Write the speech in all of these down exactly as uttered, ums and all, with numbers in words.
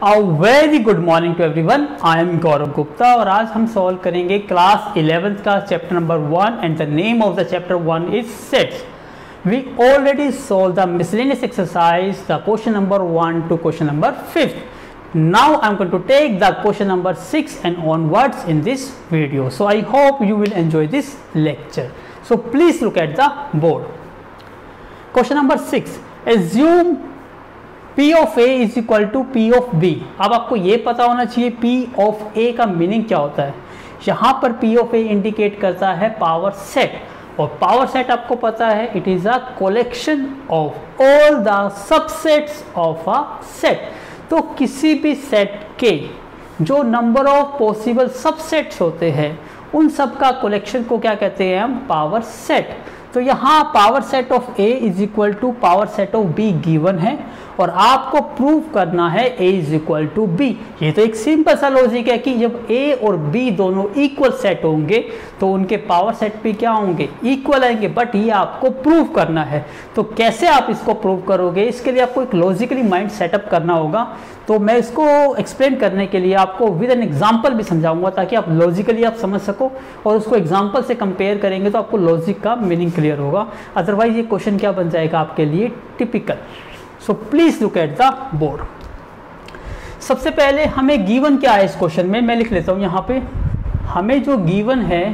A very good morning to everyone. I am Gaurav Gupta और आज हम solve करेंगे क्लास इलेवेंथ का chapter number one and the name of the chapter one is sets. We already solved the miscellaneous exercise, the question number one to question number fifth. Now I am going to take the question number six and onwards in this video. So I hope you will enjoy this lecture. So please look at the board. Question number six. Assume P of A is equal to P of B. अब आपको ये पता होना चाहिए P of A का meaning क्या होता है. यहाँ पर P of A इंडिकेट करता है पावर सेट, और पावर सेट आपको पता है it is a collection of all the subsets of a set. तो किसी भी सेट के जो नंबर ऑफ पॉसिबल सबसेट्स होते हैं उन सब का कलेक्शन को क्या कहते हैं हम, पावर सेट. तो यहाँ power set of A is equal to power set of B given है और आपको प्रूव करना है A is equal to B. ये तो एक सिंपल सा लॉजिक है कि जब A और B दोनों इक्वल सेट होंगे तो उनके पावर सेट भी क्या होंगे, इक्वल आएंगे. बट ये आपको प्रूव करना है. तो कैसे आप इसको प्रूव करोगे, इसके लिए आपको एक लॉजिकली माइंड सेटअप करना होगा. तो मैं इसको एक्सप्लेन करने के लिए आपको विद एन एग्जाम्पल भी समझाऊंगा ताकि आप लॉजिकली आप समझ सको, और उसको एग्जाम्पल से कंपेयर करेंगे तो आपको लॉजिक का मीनिंग क्लियर होगा. अदरवाइज ये क्वेश्चन क्या बन जाएगा आपके लिए, typical. So please look at the board. सबसे पहले हमें गिवन क्या है इस क्वेश्चन में, मैं लिख लेता हूं यहाँ पे. हमें जो गिवन है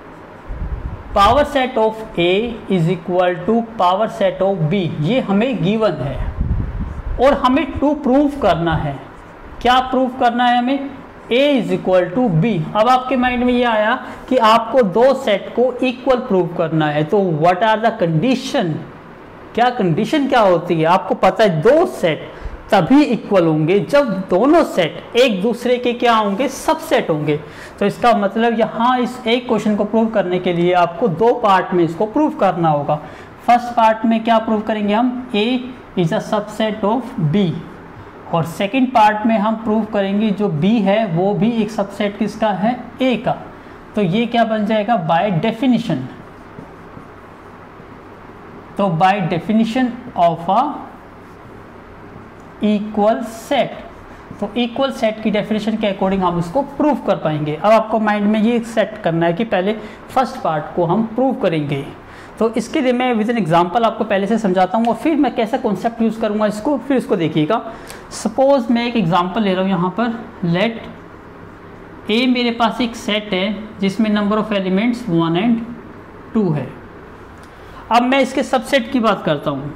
power set of A is equal to power set of B, ये हमें गिवन है और हमें टू प्रूव करना है. क्या प्रूव करना है हमें, A is equal to B. अब आपके माइंड में ये आया कि आपको दो सेट को इक्वल प्रूव करना है, तो व्हाट आर द कंडीशन, क्या कंडीशन क्या होती है. आपको पता है दो सेट तभी इक्वल होंगे जब दोनों सेट एक दूसरे के क्या होंगे, सबसेट होंगे. तो इसका मतलब यहाँ इस एक क्वेश्चन को प्रूव करने के लिए आपको दो पार्ट में इसको प्रूव करना होगा. फर्स्ट पार्ट में क्या प्रूव करेंगे हम, A is a subset of B, और सेकंड पार्ट में हम प्रूव करेंगे जो B है वो भी एक सबसेट किसका है, A का. तो ये क्या बन जाएगा, बाय डेफिनेशन. तो by definition of a equal set, तो इक्वल सेट की डेफिनेशन के अकॉर्डिंग हम इसको प्रूव कर पाएंगे. अब आपको माइंड में ये सेट करना है कि पहले फर्स्ट पार्ट को हम प्रूव करेंगे. तो इसके लिए मैं विद एन एग्जांपल आपको पहले से समझाता हूँ और फिर मैं कैसा कॉन्सेप्ट यूज़ करूँगा इसको, फिर इसको देखिएगा. सपोज मैं एक एग्जांपल ले रहा हूँ यहाँ पर. लेट A मेरे पास एक सेट है जिसमें number of elements one and two है. अब मैं इसके सबसेट की बात करता हूँ.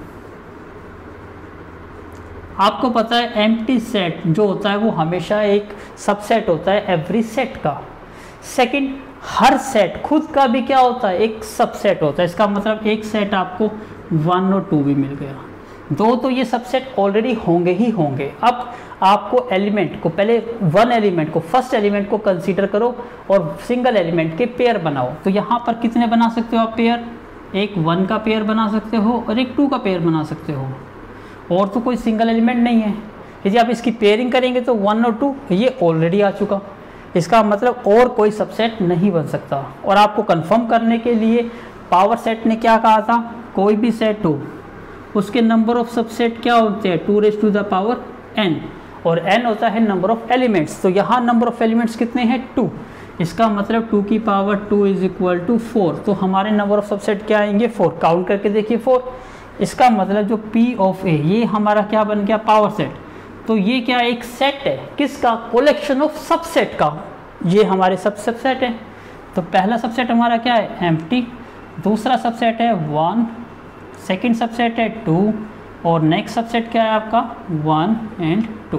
आपको पता है एम्प्टी सेट जो होता है वो हमेशा एक सबसेट होता है एवरी सेट का. सेकंड, हर सेट खुद का भी क्या होता है, एक सबसेट होता है. इसका मतलब एक सेट आपको वन और टू भी मिल गया. दो तो ये सबसेट ऑलरेडी होंगे ही होंगे. अब आपको एलिमेंट को पहले वन एलिमेंट को फर्स्ट एलिमेंट को कंसीडर करो और सिंगल एलिमेंट के पेयर बनाओ. तो यहाँ पर कितने बना सकते हो आप पेयर, एक वन का पेयर बना सकते हो और एक टू का पेयर बना सकते हो, और तो कोई सिंगल एलिमेंट नहीं है. यदि आप इसकी पेयरिंग करेंगे तो वन और टू ये ऑलरेडी आ चुका. इसका मतलब और कोई सबसेट नहीं बन सकता. और आपको कंफर्म करने के लिए पावर सेट ने क्या कहा था, कोई भी सेट हो उसके नंबर ऑफ सबसेट क्या होते हैं, two raise to the power n, और n होता है नंबर ऑफ एलिमेंट्स. तो यहाँ नंबर ऑफ एलिमेंट्स कितने हैं, टू. इसका मतलब टू की power two is equal to four. तो हमारे नंबर ऑफ सबसेट क्या आएंगे, फोर. काउंट करके देखिए फोर. इसका मतलब जो P ऑफ A ये हमारा क्या बन गया, पावर सेट. तो ये क्या एक सेट है किसका, कलेक्शन ऑफ सबसेट का. ये हमारे सब सबसेट है. तो पहला सबसेट हमारा क्या है, एम्प्टी. दूसरा सबसेट है वन, सेकंड सबसेट है टू, और नेक्स्ट सबसेट क्या है आपका, वन एंड टू.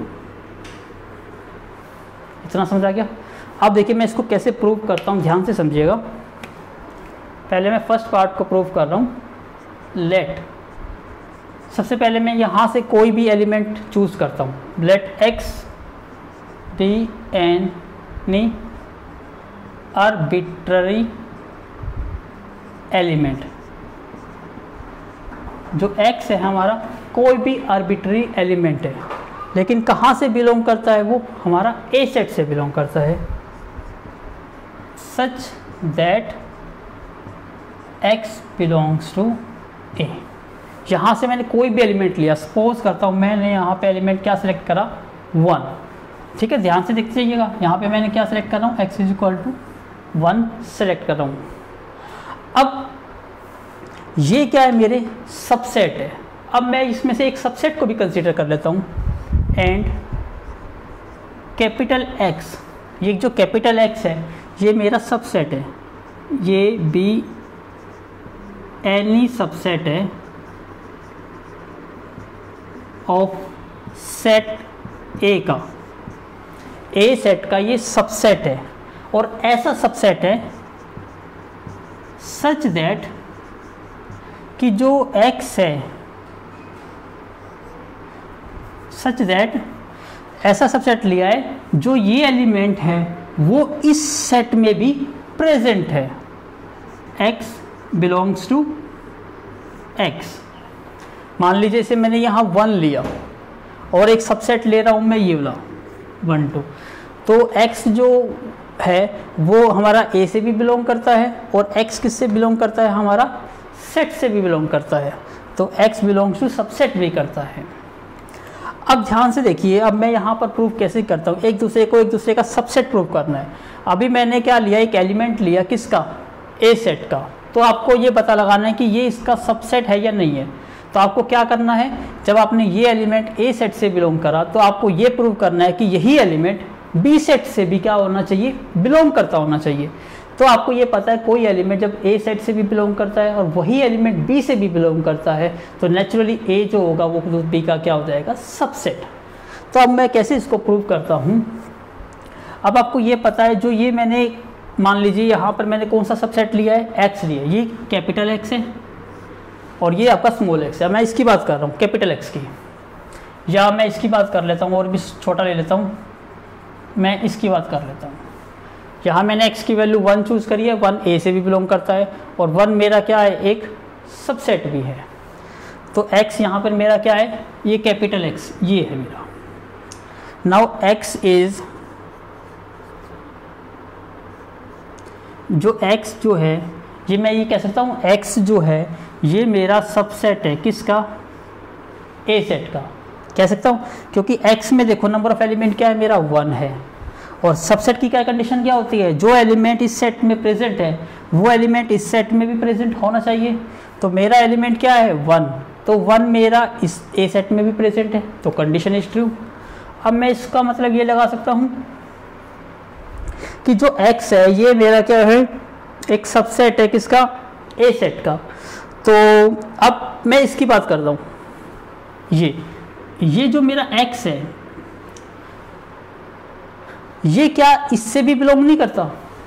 इतना समझ आ गया. अब देखिए मैं इसको कैसे प्रूव करता हूँ, ध्यान से समझिएगा. पहले मैं फर्स्ट पार्ट को प्रूव कर रहा हूँ. लेट, सबसे पहले मैं यहाँ से कोई भी एलिमेंट चूज करता हूँ. Let x be any arbitrary element. जो x है हमारा कोई भी आर्बिट्ररी एलिमेंट है, लेकिन कहाँ से बिलोंग करता है, वो हमारा A सेट से बिलोंग करता है. Such that x belongs to A. यहाँ से मैंने कोई भी एलिमेंट लिया, सपोज करता हूँ मैंने यहाँ पे एलिमेंट क्या सिलेक्ट करा, वन। ठीक है, ध्यान से देखते जाइएगा। यहाँ पे मैंने क्या सेलेक्ट कर रहा हूँ, x is equal to one select कर रहा हूँ। अब ये क्या है, मेरे सबसेट है। अब मैं इसमें से एक सबसेट को भी कंसीडर कर लेता हूँ, एंड कैपिटल एक्स, ये जो कैपिटल एक्स है ये मेरा सबसेट है, ये बी एनी सबसेट है ऑफ सेट ए का, ए सेट का ये सबसेट है, और ऐसा सबसेट है सच दैट कि जो x है, सच दैट ऐसा सबसेट लिया है जो ये एलिमेंट है वो इस सेट में भी प्रेजेंट है, x बिलोंग्स टू x। मान लीजिए इसे मैंने यहाँ वन लिया और एक सबसेट ले रहा हूँ मैं ये वाला वन टू, तो x जो है वो हमारा a से भी बिलोंग करता है और x किससे बिलोंग करता है, हमारा सेट से भी बिलोंग करता है, तो x बिलोंग्स टू सबसेट भी करता है। अब ध्यान से देखिए, अब मैं यहाँ पर प्रूव कैसे करता हूँ, एक दूसरे को एक दूसरे का सबसेट प्रूव करना है। अभी मैंने क्या लिया, एक एलिमेंट लिया किसका, ए सेट का, तो आपको ये पता लगाना है कि ये इसका सबसेट है या नहीं है। तो आपको क्या करना है, जब आपने ये एलिमेंट ए सेट से बिलोंग करा तो आपको ये प्रूव करना है कि यही एलिमेंट बी सेट से भी क्या होना चाहिए, बिलोंग करता होना चाहिए। तो आपको ये पता है कोई एलिमेंट जब ए सेट से भी बिलोंग करता है और वही एलिमेंट बी से भी बिलोंग करता है तो नेचुरली ए जो होगा वो बी का क्या हो जाएगा, सबसेट। तो अब मैं कैसे इसको प्रूव करता हूँ, अब आपको ये पता है जो ये मैंने मान लीजिए यहाँ पर मैंने कौन सा सबसेट लिया है, एक्स लिया, ये कैपिटल एक्स है और ये आपका स्मॉल एक्स है। मैं इसकी बात कर रहा हूँ कैपिटल एक्स की, या मैं इसकी बात कर लेता हूँ और भी छोटा ले लेता हूँ, मैं इसकी बात कर लेता हूँ। यहाँ मैंने x की वैल्यू वन चूज़ करी है, वन ए से भी बिलोंग करता है और वन मेरा क्या है, एक सबसेट भी है। तो x यहाँ पर मेरा क्या है, ये कैपिटल x ये है मेरा। नाउ x इज, जो x जो है ये मैं ये कह सकता हूँ x जो है ये मेरा सबसेट है किसका, a सेट का कह सकता हूँ, क्योंकि x में देखो नंबर ऑफ एलिमेंट क्या है मेरा, वन है। और सबसेट की क्या कंडीशन क्या होती है, जो एलिमेंट इस सेट में प्रेजेंट है वो एलिमेंट इस सेट में भी प्रेजेंट होना चाहिए। तो मेरा एलिमेंट क्या है, वन, तो वन मेरा इस ए सेट में भी प्रेजेंट है, तो कंडीशन इज ट्रू। अब मैं इसका मतलब ये लगा सकता हूँ कि जो x है ये मेरा क्या है, एक सबसेट है किसका, ए सेट का। तो अब मैं इसकी बात करता हूँ, ये ये जो मेरा x है ये क्या इससे भी बिलोंग नहीं करता,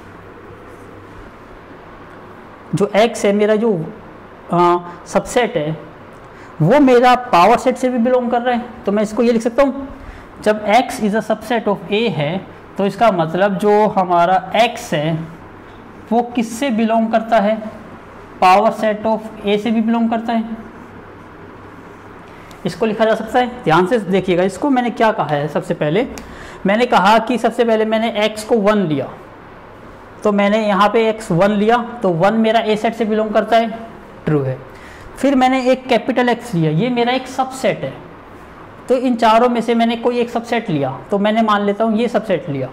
जो x है मेरा जो सबसेट है वो मेरा पावर सेट से भी बिलोंग कर रहा है। तो मैं इसको ये लिख सकता हूँ, जब x is a subset of a है तो इसका मतलब जो हमारा x है वो किससे बिलोंग करता है, पावर सेट ऑफ a से भी बिलोंग करता है। इसको लिखा जा सकता है, ध्यान से देखिएगा। इसको मैंने क्या कहा है, सबसे पहले मैंने कहा कि सबसे पहले मैंने x को वन लिया, तो मैंने यहाँ पे x वन लिया तो वन मेरा ए सेट से बिलोंग करता है, ट्रू है। फिर मैंने एक कैपिटल x लिया, ये मेरा एक सबसेट है, तो इन चारों में से मैंने कोई एक सबसेट लिया, तो मैंने मान लेता हूँ ये सबसेट लिया,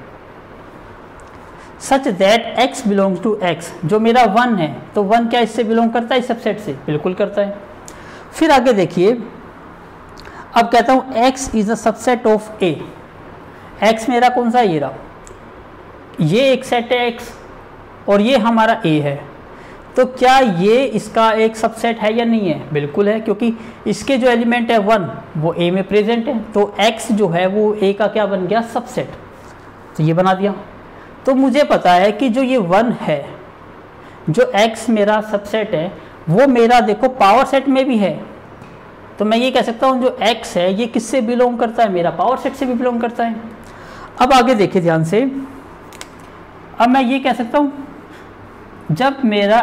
such that x belongs to x, जो मेरा वन है तो वन क्या इससे बिलोंग करता है, इस सबसेट से, बिल्कुल करता है। फिर आगे देखिए, अब कहता हूँ x is a subset of a, x मेरा कौन सा, ये रहा, ये एक सेट है x और ये हमारा a है, तो क्या ये इसका एक सबसेट है या नहीं है, बिल्कुल है, क्योंकि इसके जो एलिमेंट है वन वो a में प्रेजेंट है, तो x जो है वो a का क्या बन गया, सबसेट, तो ये बना दिया। तो मुझे पता है कि जो ये वन है, जो x मेरा सबसेट है वो मेरा देखो पावर सेट में भी है, तो मैं ये कह सकता हूँ जो x है ये किससे बिलोंग करता है, मेरा पावर सेट से भी बिलोंग करता है। अब आगे देखिए ध्यान से, अब मैं ये कह सकता हूँ जब मेरा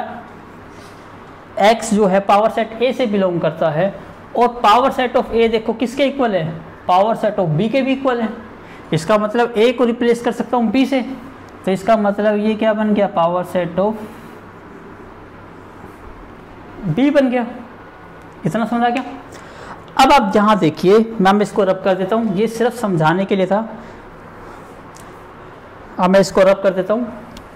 x जो है पावर सेट a से बिलोंग करता है और पावर सेट ऑफ a देखो किसके इक्वल है, पावर सेट ऑफ b के भी इक्वल है, इसका मतलब a को रिप्लेस कर सकता हूँ b से, तो इसका मतलब ये क्या बन गया, पावर सेट ऑफ b बन गया। इतना समझा क्या। अब आप जहाँ देखिए, मैं इसको रब कर देता हूँ, ये सिर्फ समझाने के लिए था। अब मैं इसको रब कर देता हूँ।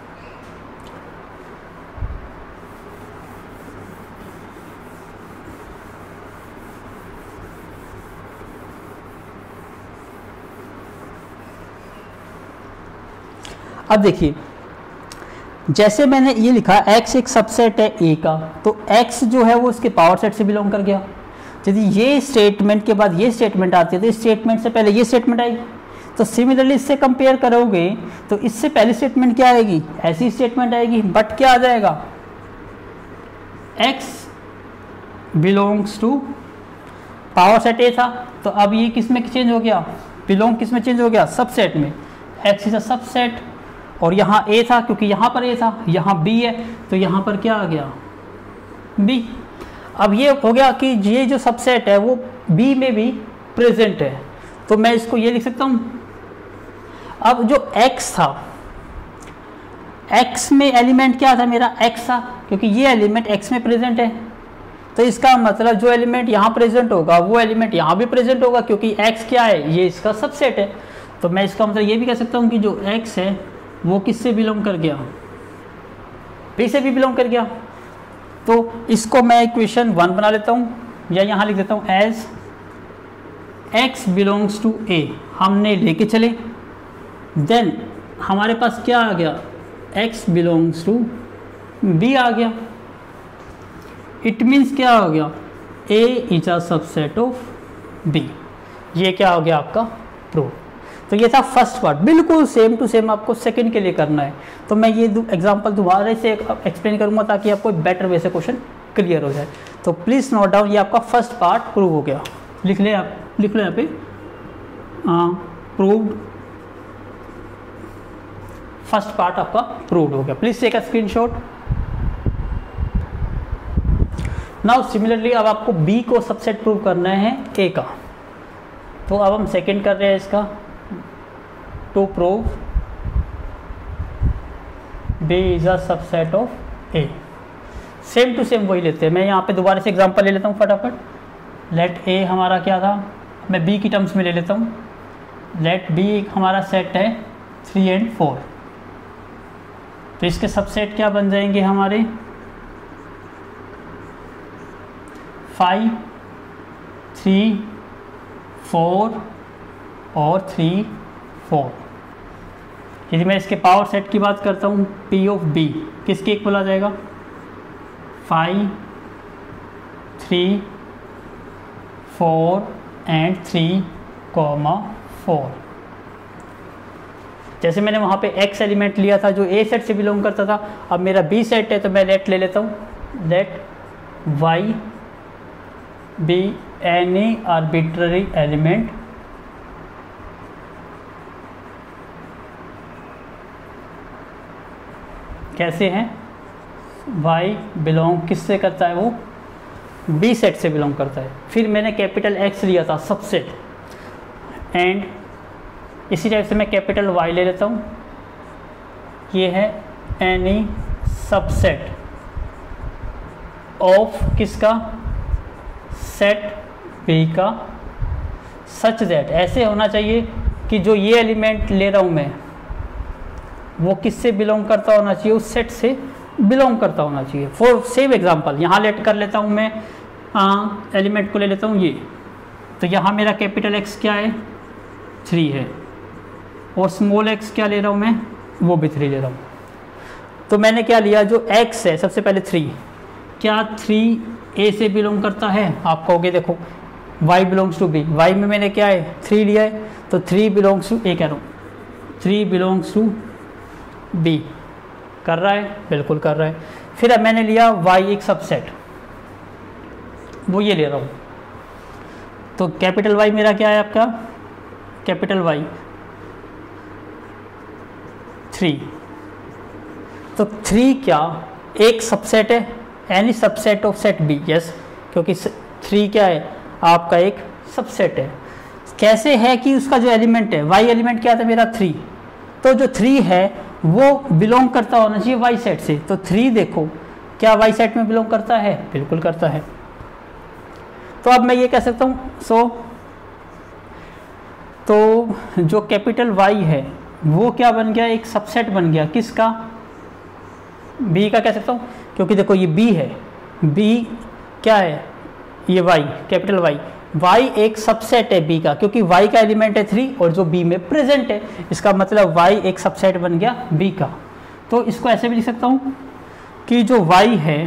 अब देखिए, जैसे मैंने ये लिखा x एक सबसेट है a का, तो x जो है वो इसके पावर सेट से बिलोंग कर गया। यदि ये स्टेटमेंट के बाद ये स्टेटमेंट आती है तो इस स्टेटमेंट से पहले ये स्टेटमेंट आएगी। तो सिमिलरली इससे कंपेयर करोगे तो इससे पहली स्टेटमेंट क्या आएगी, ऐसी स्टेटमेंट आएगी, बट क्या आ जाएगा, x belongs to power set a था। तो अब ये किस में चेंज हो गया, बिलोंग किस में चेंज हो गया, सबसेट में। x इज अ सबसेट, और यहाँ a था क्योंकि यहाँ पर a था, यहाँ b है तो यहाँ पर क्या आ गया, b। अब ये हो गया कि ये जो सबसेट है वो b में भी प्रेजेंट है, तो मैं इसको ये लिख सकता हूँ। अब जो x था, x में एलिमेंट क्या था मेरा, x था, क्योंकि ये एलिमेंट x में प्रेजेंट है, तो इसका मतलब जो एलिमेंट यहाँ प्रेजेंट होगा वो एलिमेंट यहाँ भी प्रेजेंट होगा, क्योंकि x क्या है, ये इसका सबसेट है। तो मैं इसका मतलब ये भी कह सकता हूँ कि जो x है वो किससे बिलोंग कर गया, b से भी बिलोंग कर गया। तो इसको मैं इक्वेशन वन बना लेता हूँ, या यहाँ लिख देता हूँ as x belongs to a, हमने लेके चले, देन हमारे पास क्या आ गया, x बिलोंग्स टू b आ गया। इट मीन्स क्या हो गया, a is a subset of b। ये क्या हो गया आपका प्रूफ। तो ये था फर्स्ट पार्ट, बिल्कुल सेम टू सेम आपको सेकंड के लिए करना है। तो मैं ये एग्जांपल दोबारा से एक्सप्लेन करूंगा ताकि आपको बेटर वे से क्वेश्चन क्लियर हो जाए। तो प्लीज़ नोट डाउन, ये आपका फर्स्ट पार्ट प्रूव हो गया। लिख ले आप, लिख लो यहाँ पे प्रूव्ड, फर्स्ट पार्ट आपका प्रूव्ड हो गया। Please take a screenshot. Now similarly अब आपको बी को सबसेट प्रूव करना है ए का, तो अब हम सेकंड कर रहे हैं इसका, to prove B is a subset of A। Same to same वही लेते हैं। मैं यहाँ पे दोबारा से एग्जांपल ले लेता हूँ फटाफट। लेट A हमारा क्या था, मैं B की टर्म्स में ले लेता हूँ। लेट B हमारा सेट है थ्री एंड फोर, तो इसके सबसेट क्या बन जाएंगे हमारे, फाइव, थ्री, फोर और थ्री, फोर। यदि मैं इसके पावर सेट की बात करता हूँ, P ऑफ B किसके इक्वल आ जाएगा, phi, three, four and three comma four. जैसे मैंने वहाँ पे X एलिमेंट लिया था जो A सेट से बिलोंग करता था, अब मेरा B सेट है तो मैं लेट ले लेता हूँ। Let Y be any arbitrary element कैसे हैं, y बिलोंग किससे करता है, वो B सेट से बिलोंग करता है। फिर मैंने कैपिटल X लिया था सबसेट, एंड इसी टाइप से मैं कैपिटल Y ले लेता हूँ। ये है एनी सबसेट ऑफ किसका, सेट B का, सच दैट, ऐसे होना चाहिए कि जो ये एलिमेंट ले रहा हूँ मैं वो किससे बिलोंग करता होना चाहिए, उस सेट से बिलोंग करता होना चाहिए। फॉर सेम एग्जांपल यहाँ लेट कर लेता हूँ मैं, आ, एलिमेंट को ले लेता हूँ ये, तो यहाँ मेरा कैपिटल X क्या है, थ्री है, और स्मॉल x क्या ले रहा हूँ मैं, वो भी थ्री ले रहा हूँ। तो मैंने क्या लिया, जो x है सबसे पहले थ्री, क्या थ्री a से बिलोंग करता है, आप कहोगे देखो y belongs to b, y में मैंने क्या है थ्री लिया है, तो थ्री बिलोंग्स टू a कह रहा हूँ, थ्री बिलोंग्स टू b कर रहा है, बिल्कुल कर रहा है। फिर अब मैंने लिया y एक सबसेट, वो ये ले रहा हूँ, तो कैपिटल Y मेरा क्या है आपका, कैपिटल Y थ्री, तो थ्री क्या एक सबसेट है, any subset of set B, yes, क्योंकि थ्री क्या है आपका एक सबसेट है। कैसे है कि उसका जो एलिमेंट है y एलिमेंट क्या था मेरा थ्री, तो जो थ्री है वो बिलोंग करता होना चाहिए y सेट से, तो थ्री देखो क्या y सेट में बिलोंग करता है, बिल्कुल करता है। तो अब मैं ये कह सकता हूँ सो तो जो कैपिटल वाई है वो क्या बन गया, एक सबसेट बन गया किसका, बी का कह सकता हूँ, क्योंकि देखो ये बी है, बी क्या है, ये वाई कैपिटल वाई, वाई एक सबसेट है बी का, क्योंकि वाई का एलिमेंट है थ्री और जो बी में प्रेजेंट है, इसका मतलब वाई एक सबसेट बन गया बी का। तो इसको ऐसे भी लिख सकता हूँ कि जो वाई है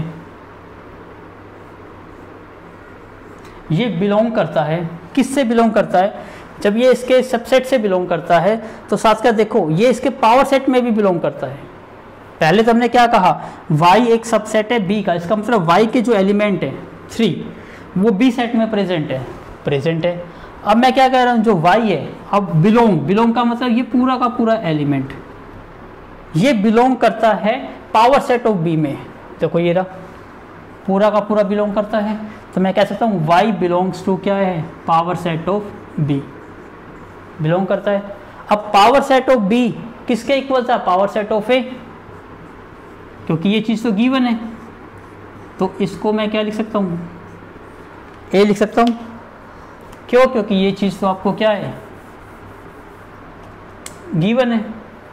ये बिलोंग करता है, किससे बिलोंग करता है, जब ये इसके सबसेट से बिलोंग करता है तो साथ का देखो ये इसके पावर सेट में भी बिलोंग करता है। पहले तो हमने क्या कहा, y एक सबसेट है b का, इसका मतलब y के जो एलिमेंट है थ्री वो b सेट में प्रेजेंट है, प्रेजेंट है। अब मैं क्या कह रहा हूँ, जो y है अब बिलोंग, बिलोंग का मतलब ये पूरा का पूरा एलिमेंट ये बिलोंग करता है पावर सेट ऑफ b में। देखो ये रहा पूरा का पूरा बिलोंग करता है, तो मैं कह सकता हूँ y बिलोंग्स टू क्या है, power set of b belong करता है। अब पावर सेट ऑफ b किसके इक्वल था, पावर सेट ऑफ a, क्योंकि ये चीज़ तो गिवन है, तो इसको मैं क्या लिख सकता हूँ, a लिख सकता हूँ। क्यों, क्योंकि ये चीज़ तो आपको क्या है, गिवन है,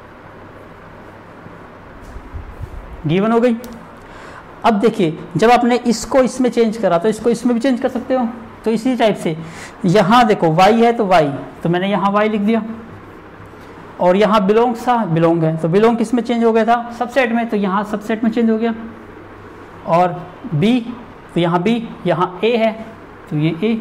गिवन हो गई। अब देखिए जब आपने इसको इसमें चेंज करा तो इसको इसमें भी चेंज कर सकते हो, तो इसी टाइप से यहाँ देखो y है तो y, तो मैंने यहाँ y लिख दिया, और यहाँ बिलोंग्स था, बिलोंग है, तो बिलोंग किस में चेंज हो गया था, सबसेट में, तो यहाँ सबसेट में चेंज हो गया। और b तो यहाँ b, यहाँ a है तो ये a।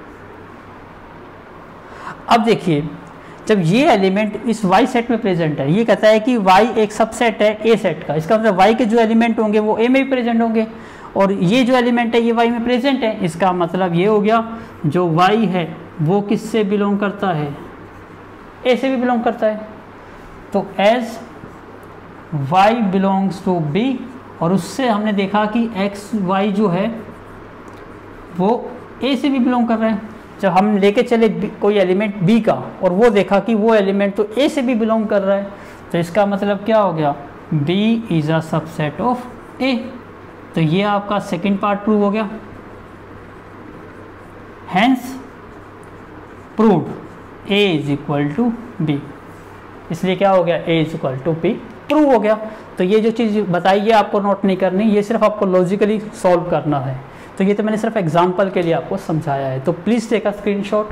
अब देखिए जब ये एलिमेंट इस y सेट में प्रेजेंट है, ये कहता है कि y एक सबसेट है a सेट का, इसका मतलब y के जो एलिमेंट होंगे वो a में भी प्रेजेंट होंगे, और ये जो एलिमेंट है ये y में प्रेजेंट है, इसका मतलब ये हो गया जो y है वो किससे बिलोंग करता है, a से भी बिलोंग करता है। तो as y belongs to b, और उससे हमने देखा कि x y जो है वो a से भी बिलोंग कर रहा है। जब हम लेके चले कोई एलिमेंट b का और वो देखा कि वो एलिमेंट तो a से भी बिलोंग कर रहा है, तो इसका मतलब क्या हो गया, b is a subset of a। तो ये आपका सेकंड पार्ट प्रूव हो गया, hence proved a is equal to b, इसलिए क्या हो गया, a is equal to b prove हो गया। तो ये जो चीज़ बताई है आपको नोट नहीं करनी, ये सिर्फ आपको लॉजिकली सॉल्व करना है। तो ये तो मैंने सिर्फ एग्जांपल के लिए आपको समझाया है, तो please take a screenshot.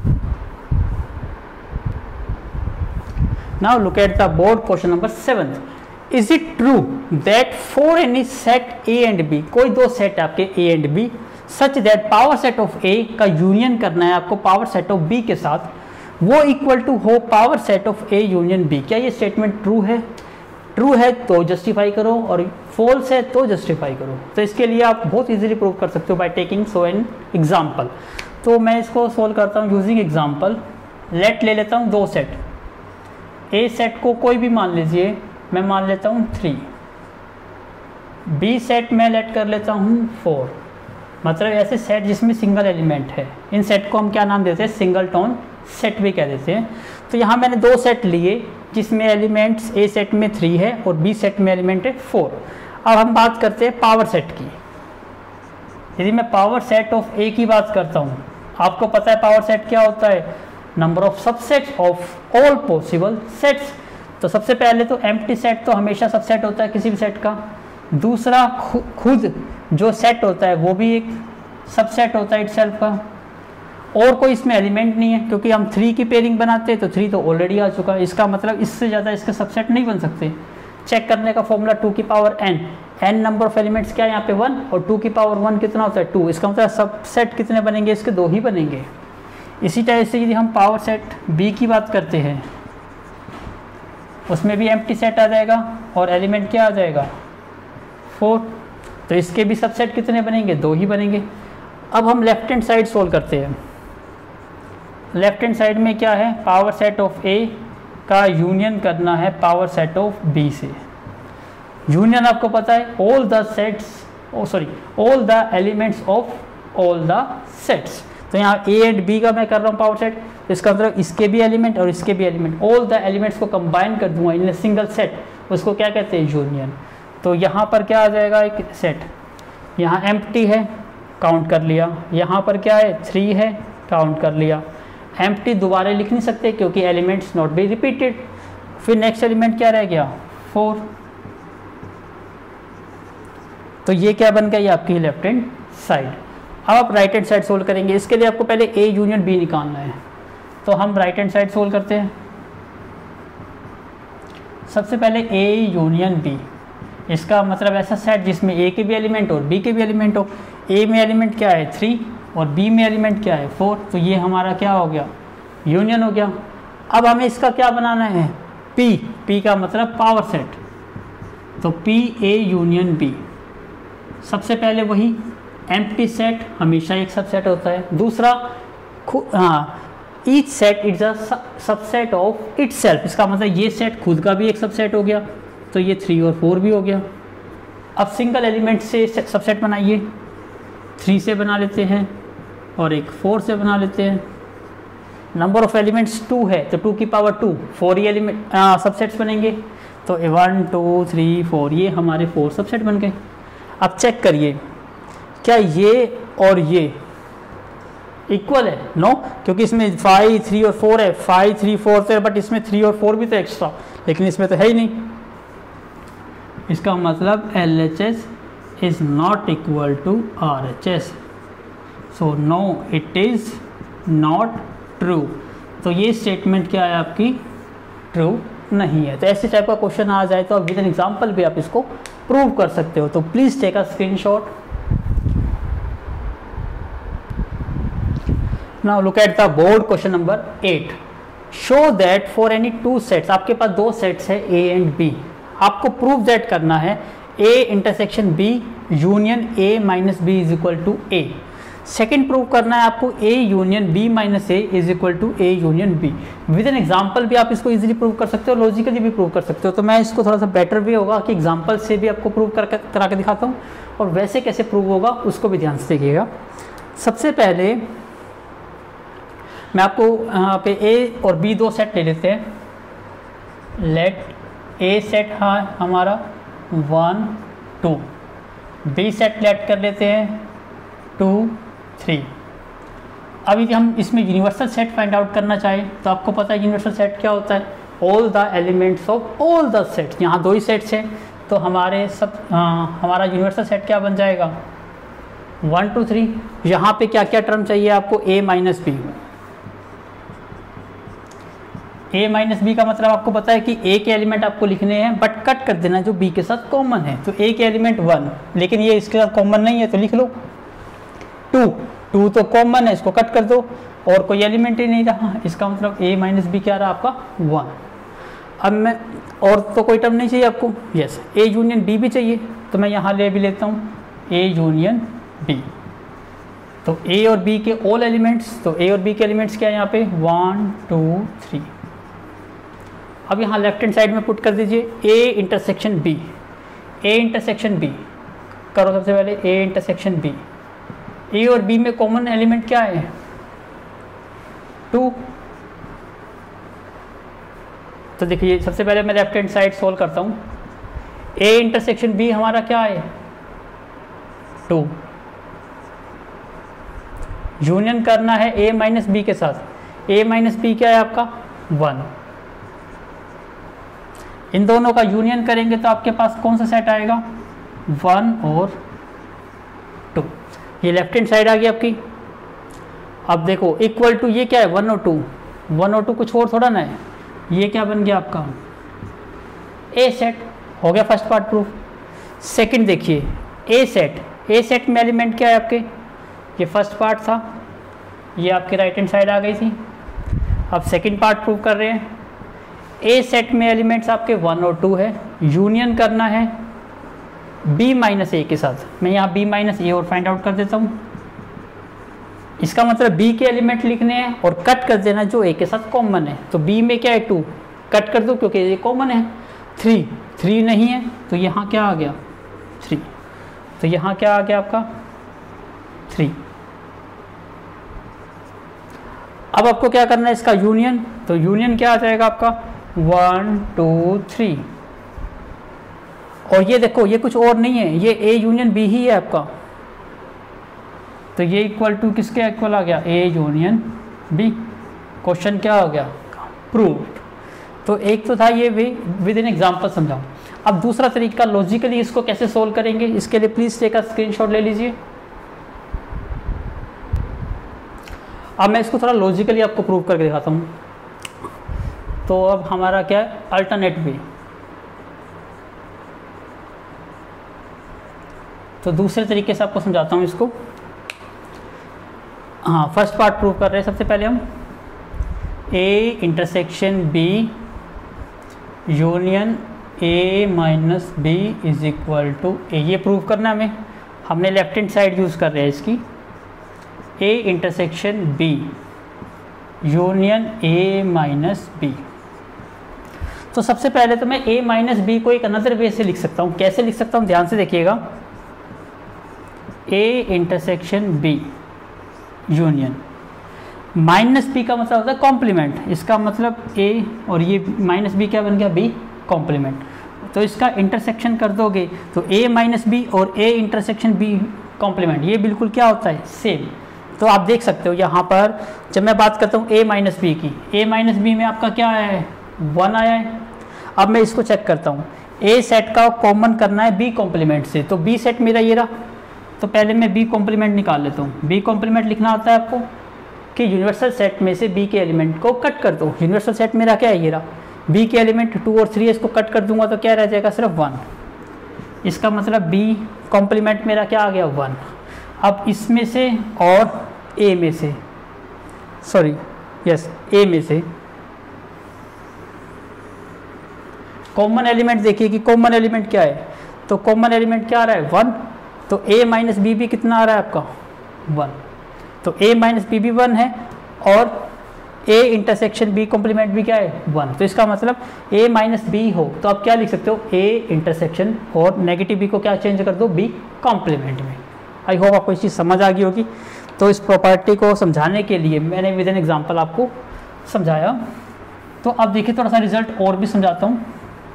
Now look at the board question number seven. Is it true that for any set A and B, कोई दो सेट आपके A and B, such that power set of A का union करना है आपको power set of B के साथ, वो इक्वल टू हो power set of A union B. क्या ये स्टेटमेंट ट्रू है? ट्रू है तो जस्टिफाई करो, और फॉल्स है तो जस्टिफाई करो। तो इसके लिए आप बहुत इजीली प्रूव कर सकते हो by taking so an example. तो मैं इसको सोल्व करता हूँ यूजिंग एग्जांपल। लेट ले लेता हूँ दो सेट, ए सेट को कोई भी मान लीजिए, मैं मान लेता हूँ थ्री, बी सेट में लेट कर लेता हूँ फोर, मतलब ऐसे सेट जिसमें सिंगल एलिमेंट है, इन सेट को हम क्या नाम देते हैं, सिंगल टोन सेट भी कह देते हैं। तो यहाँ मैंने दो सेट लिए जिसमें एलिमेंट्स ए सेट में थ्री है और बी सेट में एलिमेंट है फोर। अब हम बात करते हैं पावर सेट की। यदि मैं पावर सेट ऑफ ए की बात करता हूँ, आपको पता है पावर सेट क्या होता है, number of subsets of all possible sets. तो सबसे पहले तो एम्प्टी सेट तो हमेशा सबसेट होता है किसी भी सेट का। दूसरा खुद जो सेट होता है वो भी एक सबसेट होता है इटसेल्फ का, और कोई इसमें एलिमेंट नहीं है, क्योंकि हम थ्री की पेयरिंग बनाते हैं तो थ्री तो ऑलरेडी आ चुका है। इसका मतलब इससे ज़्यादा इसके सबसेट नहीं बन सकते। चेक करने का फॉर्मूला टू की power n, n number of elements क्या है यहाँ पे वन, और टू की पावर वन कितना होता है टू। इसका मतलब सबसेट कितने बनेंगे, इसके दो ही बनेंगे। इसी तरह से यदि हम पावर सेट बी की बात करते हैं, उसमें भी एम्प्टी सेट आ जाएगा और एलिमेंट क्या आ जाएगा फोर, तो इसके भी सबसेट कितने बनेंगे, दो ही बनेंगे। अब हम लेफ्ट हैंड साइड सोल्व करते हैं। लेफ्ट हैंड साइड में क्या है, पावर सेट ऑफ ए का यूनियन करना है पावर सेट ऑफ बी से। यूनियन आपको पता है all the sets, oh sorry all the elements of all the sets. तो यहाँ ए एंड बी का मैं कर रहा हूँ पावर सेट, तो इसका मतलब इसके भी एलिमेंट और इसके भी एलिमेंट, ऑल द एलिमेंट्स को कंबाइन कर दूंगा इन ए सिंगल सेट, उसको क्या कहते हैं, यूनियन। तो यहाँ पर क्या आ जाएगा, एक सेट यहाँ एम्प्टी है काउंट कर लिया। यहाँ पर क्या है, थ्री है, काउंट कर लिया। एम्प्टी दोबारा लिख नहीं सकते क्योंकि एलिमेंट्स नॉट बी रिपीटेड। फिर नेक्स्ट एलिमेंट क्या रह गया, फोर। तो ये क्या बन गया, ये आपकी लेफ्ट हैंड साइड। अब आप राइट हैंड साइड सोल्व करेंगे। इसके लिए आपको पहले ए यूनियन बी निकालना है, तो हम राइट हैंड साइड सोल्व करते हैं। सबसे पहले ए यूनियन बी, इसका मतलब ऐसा सेट जिसमें ए के भी एलिमेंट और बी के भी एलिमेंट हो। ए में एलिमेंट क्या है, थ्री, और बी में एलिमेंट क्या है, फोर। तो ये हमारा क्या हो गया, यूनियन हो गया। अब हमें इसका क्या बनाना है, पी। पी का मतलब पावर सेट। तो पी ए यूनियन बी, सबसे पहले वही एम्प्टी सेट हमेशा एक सबसेट होता है। दूसरा, हाँ, each set is a subset of itself. इसका मतलब ये सेट खुद का भी एक सबसेट हो गया, तो ये थ्री और फोर भी हो गया। अब सिंगल एलिमेंट से सबसेट बनाइए, थ्री से बना लेते हैं और एक फोर से बना लेते हैं। नंबर ऑफ एलिमेंट्स टू है तो टू की पावर टू, फोर ही एलिमेंट सबसेट्स बनेंगे। तो वन टू थ्री फोर, ये हमारे फोर सबसेट बन गए। अब चेक करिए क्या ये और ये इक्वल है, नो no, क्योंकि इसमें फाइव थ्री और फोर है, फाइव थ्री फोर तो है, बट इसमें थ्री और फोर भी तो एक्स्ट्रा, लेकिन इसमें तो है ही नहीं। इसका मतलब L H S is not equal to R H S, so no it is not true. तो ये स्टेटमेंट क्या है आपकी, ट्रू नहीं है। तो ऐसे टाइप का क्वेश्चन आ जाए तो आप विद एन एग्जांपल भी आप इसको प्रूव कर सकते हो। तो please take a screenshot. Now look at the board question number eight. Show that for any two sets, आपके पास दो सेट्स है ए एंड बी, आपको प्रूव दैट करना है A intersection B union A minus B is equal to A. Second prove करना है आपको A union B minus A is equal to A union B. With an example भी आप इसको easily prove कर सकते हो, लॉजिकली भी प्रूव कर सकते हो। तो मैं इसको थोड़ा सा बेटर भी होगा कि एग्जाम्पल से भी आपको प्रूव कर करा के दिखाता हूँ, और वैसे कैसे प्रूव होगा उसको भी ध्यान से देखिएगा। सबसे पहले मैं आपको यहाँ पे ए और बी दो सेट ले लेते हैं। लेट ए सेट हाँ हमारा one two, B set let कर लेते हैं टू थ्री। अभी हम इसमें यूनिवर्सल सेट फाइंड आउट करना चाहें तो आपको पता है यूनिवर्सल सेट क्या होता है, all the elements of all the sets. यहाँ दो ही सेट्स हैं तो हमारे सब आ, हमारा यूनिवर्सल सेट क्या बन जाएगा, वन टू थ्री। यहाँ पे क्या क्या टर्म चाहिए आपको, A minus B. A minus B का मतलब आपको पता है कि ए के एलिमेंट आपको लिखने हैं बट कट कर देना जो बी के साथ कॉमन है। तो ए के एलिमेंट वन, लेकिन ये इसके साथ कॉमन नहीं है तो लिख लो टू। टू तो कॉमन है, इसको कट कर दो, और कोई एलिमेंट ही नहीं रहा, इसका मतलब ए माइनस बी क्या रहा आपका, वन। अब मैं और तो कोई टर्म नहीं चाहिए आपको, यस ए यूनियन बी भी चाहिए, तो मैं यहाँ ले भी लेता हूँ ए यूनियन बी। तो ए और बी के ऑल एलिमेंट्स, तो ए और बी के एलिमेंट्स क्या है यहाँ पे, वन टू थ्री। अब यहाँ लेफ्ट हैंड साइड में पुट कर दीजिए A intersection B. A intersection B करो, सबसे पहले ए इंटरसेक्शन बी। ए और बी में कॉमन एलिमेंट क्या है, टू। तो देखिए सबसे पहले मैं लेफ्ट हैंड साइड सोल्व करता हूँ। ए इंटरसेक्शन बी हमारा क्या है, टू। यूनियन करना है ए माइनस बी के साथ, ए माइनस बी क्या है आपका, वन। इन दोनों का यूनियन करेंगे तो आपके पास कौन सा सेट आएगा, वन और टू। ये लेफ्ट हैंड साइड आ गई आपकी। अब देखो इक्वल टू ये क्या है, वन और टू। वन और टू कुछ और थोड़ा ना है, ये क्या बन गया आपका, ए सेट। हो गया फर्स्ट पार्ट प्रूफ। सेकंड देखिए ए सेट, ए सेट में एलिमेंट क्या है आपके, ये फर्स्ट पार्ट था, ये आपके राइट हैंड साइड आ गई थी। अब सेकंड पार्ट प्रूव कर रहे हैं। ए सेट में एलिमेंट्स आपके वन और टू है, यूनियन करना है बी माइनस ए के साथ। मैं यहाँ बी माइनस ए और फाइंड आउट कर देता हूँ। इसका मतलब बी के एलिमेंट लिखने हैं और कट कर देना जो ए के साथ कॉमन है। तो बी में क्या है, टू, कट कर दो क्योंकि ये कॉमन है। थ्री, थ्री नहीं है तो यहाँ क्या आ गया, थ्री। तो यहाँ क्या आ गया आपका, थ्री। अब आपको क्या करना है इसका यूनियन, तो यूनियन क्या आ जाएगा आपका, वन टू थ्री। और ये देखो ये कुछ और नहीं है, ये ए यूनियन बी ही है आपका। तो ये इक्वल टू किसके इक्वल आ गया, ए यूनियन बी। क्वेश्चन क्या हो गया, प्रूव्ड। तो एक तो था ये भी विद इन एग्जाम्पल समझाऊँ। अब दूसरा तरीका लॉजिकली इसको कैसे सोल्व करेंगे, इसके लिए प्लीज़ टेक अ स्क्रीनशॉट ले लीजिए। अब मैं इसको थोड़ा लॉजिकली आपको प्रूव करके दिखाता हूँ। तो अब हमारा क्या है, अल्टरनेट बी। तो दूसरे तरीके से आपको समझाता हूँ इसको। हाँ, फर्स्ट पार्ट प्रूव कर रहे हैं। सबसे पहले हम A intersection B union A minus B is equal to A, ये प्रूव करना है हमें। हमने लेफ्ट हैंड साइड यूज़ कर रहे हैं इसकी। A intersection B union A minus B. तो सबसे पहले तो मैं ए माइनस बी को एक अनदर वे से लिख सकता हूँ। कैसे लिख सकता हूँ, ध्यान से देखिएगा। A intersection B union minus B का मतलब होता है कॉम्प्लीमेंट। इसका मतलब ए और ये माइनस बी क्या बन गया, बी कॉम्प्लीमेंट। तो इसका इंटरसेक्शन कर दोगे तो ए माइनस बी और ए इंटरसेक्शन बी कॉम्प्लीमेंट, ये बिल्कुल क्या होता है, सेम। तो आप देख सकते हो यहाँ पर जब मैं बात करता हूँ ए माइनस बी की, ए माइनस बी में आपका क्या आया है, वन आया है। अब मैं इसको चेक करता हूँ, ए सेट का कॉमन करना है बी कॉम्प्लीमेंट से। तो बी सेट मेरा ये रहा, तो पहले मैं बी कॉम्प्लीमेंट निकाल लेता हूँ। बी कॉम्प्लीमेंट लिखना आता है आपको कि यूनिवर्सल सेट में से बी के एलिमेंट को कट कर दो। यूनिवर्सल सेट मेरा क्या है, ये रहा। बी के एलिमेंट टू और थ्री, इसको कट कर दूंगा तो क्या रह जाएगा, सिर्फ वन। इसका मतलब बी कॉम्प्लीमेंट मेरा क्या आ गया, वन। अब इसमें से और ए में से, सॉरी यस ए में से कॉमन एलिमेंट देखिए कि कॉमन एलिमेंट क्या है। तो कॉमन एलिमेंट क्या आ रहा है, वन। तो ए माइनस बी भी कितना आ रहा है आपका, वन। तो ए माइनस बी भी वन है और ए इंटरसेक्शन बी कॉम्प्लीमेंट भी क्या है, वन। तो इसका मतलब ए माइनस बी हो तो आप क्या लिख सकते हो, ए इंटरसेक्शन और नेगेटिव बी को क्या चेंज कर दो, बी कॉम्प्लीमेंट में। आई होप आपको इस चीज़ समझ आ गई होगी। तो इस प्रॉपर्टी को समझाने के लिए मैंने विद एन एग्जाम्पल आपको समझाया। तो अब देखिए थोड़ा सा रिजल्ट और भी समझाता हूँ।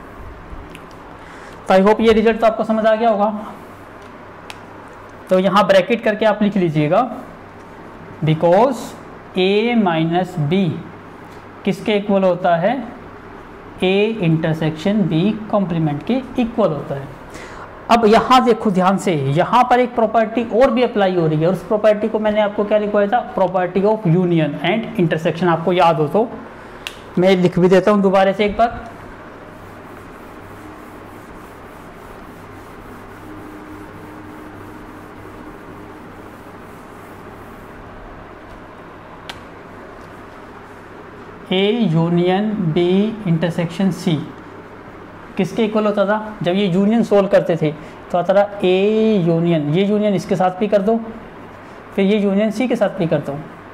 तो आई होप ये रिजल्ट तो आपको समझ आ गया होगा। तो यहाँ ब्रैकेट करके आप लिख लीजिएगा, बिकॉज ए माइनस बी किसके इक्वल होता है, ए इंटरसेक्शन बी कॉम्प्लीमेंट के इक्वल होता है। अब यहाँ देखो ध्यान से, यहाँ पर एक प्रॉपर्टी और भी अप्लाई हो रही है और उस प्रॉपर्टी को मैंने आपको क्या लिखवाया था, property of union and intersection. आपको याद हो तो मैं लिख भी देता हूँ दोबारा से एक बार। A union B intersection C किसके इक्वल होता था, जब ये यूनियन सोल्व करते थे तो आता था ए यूनियन, ये यूनियन इसके साथ भी कर दो, फिर ये यूनियन सी के साथ भी कर दो,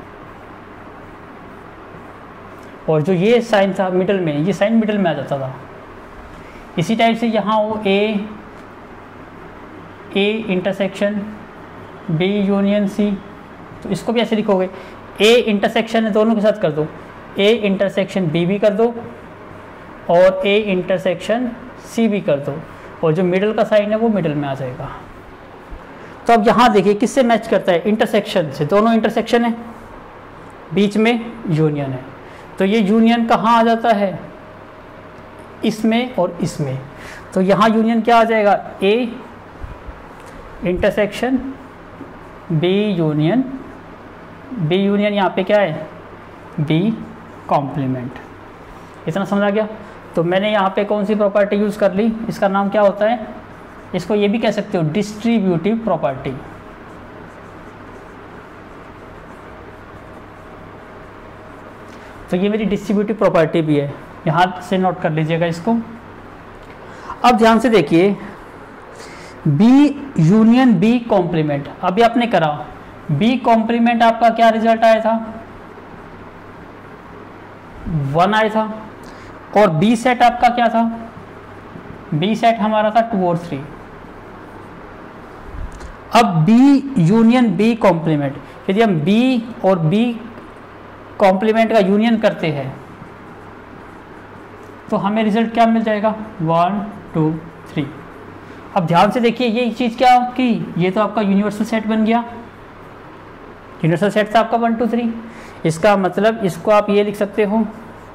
और जो ये साइन था मिडल में, ये साइन मिडल में आ जाता था। इसी टाइप से यहाँ हो A A intersection B union C, तो इसको भी ऐसे लिखोगे, ए इंटरसेक्शन है दोनों के साथ कर दो, ए इंटरसेक्शन बी भी कर दो और ए इंटरसेक्शन सी भी कर दो, और जो मिडल का साइन है वो मिडल में आ जाएगा। तो अब यहाँ देखिए किससे मैच करता है, इंटरसेक्शन से। दोनों इंटरसेक्शन है, बीच में यूनियन है, तो ये यूनियन कहाँ आ जाता है, इसमें और इसमें। तो यहाँ यूनियन क्या आ जाएगा, A intersection B union, B union यहाँ पे क्या है, बी कॉम्प्लीमेंट। इतना समझ आ गया। तो मैंने यहाँ पे कौन सी प्रॉपर्टी यूज़ कर ली, इसका नाम क्या होता है, इसको ये भी कह सकते हो डिस्ट्रीब्यूटिव प्रॉपर्टी। तो ये मेरी डिस्ट्रीब्यूटिव प्रॉपर्टी भी है, यहाँ से नोट कर लीजिएगा इसको। अब ध्यान से देखिए, बी यूनियन बी कॉम्प्लीमेंट, अभी आपने करा बी कॉम्प्लीमेंट, आपका क्या रिजल्ट आया था, वन आया था, और बी सेट आपका क्या था, बी सेट हमारा था टू और थ्री। अब बी यूनियन बी कॉम्प्लीमेंट, यदि हम बी और बी कॉम्प्लीमेंट का यूनियन करते हैं तो हमें रिजल्ट क्या मिल जाएगा, वन टू थ्री। अब ध्यान से देखिए, ये चीज़ क्या की, ये तो आपका यूनिवर्सल सेट बन गया, यूनिवर्सल सेट था आपका वन टू थ्री। इसका मतलब इसको आप ये लिख सकते हो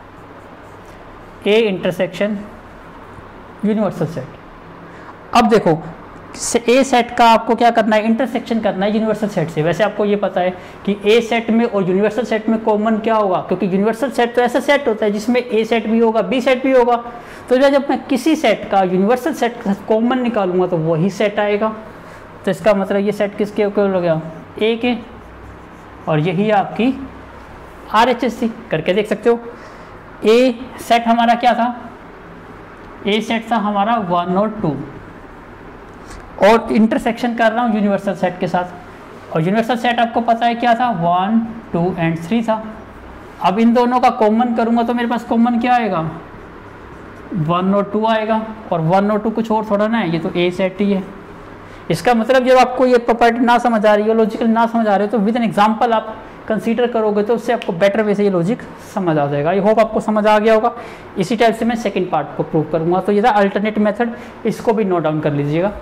ए इंटरसेक्शन यूनिवर्सल सेट। अब देखो ए सेट का आपको क्या करना है, इंटरसेक्शन करना है यूनिवर्सल सेट से। वैसे आपको ये पता है कि ए सेट में और यूनिवर्सल सेट में कॉमन क्या होगा, क्योंकि यूनिवर्सल सेट तो ऐसा सेट होता है जिसमें ए सेट भी होगा बी सेट भी होगा। तो जब मैं किसी सेट का यूनिवर्सल सेट के साथ कॉमन निकालूंगा तो वही सेट आएगा। तो इसका मतलब ये सेट किसके इक्वल हो गया, ए के, और यही आपकी आर एच एस थी। करके देख सकते हो। ए सेट हमारा क्या था, ए सेट था हमारा वन और टू, और इंटरसेक्शन कर रहा हूँ यूनिवर्सल सेट के साथ। और यूनिवर्सल सेट आपको पता है क्या था, वन टू एंड थ्री था। अब इन दोनों का कॉमन करूँगा तो मेरे पास कॉमन क्या आएगा, वन और टू आएगा। और वन और टू कुछ और थोड़ा ना है, ये तो ए सेट ही है। इसका मतलब जब आपको ये प्रॉपर्टी ना समझ आ रही हो, लॉजिकल ना समझ आ रहे हो, तो विद एन एग्जाम्पल आप कंसीडर करोगे तो उससे आपको बेटर वे से ये लॉजिक समझ आ जाएगा। आई होप आपको समझ आ गया होगा। इसी टाइप से मैं सेकंड पार्ट को प्रूव करूँगा। तो ये था अल्टरनेट मेथड, इसको भी नोट डाउन कर लीजिएगा।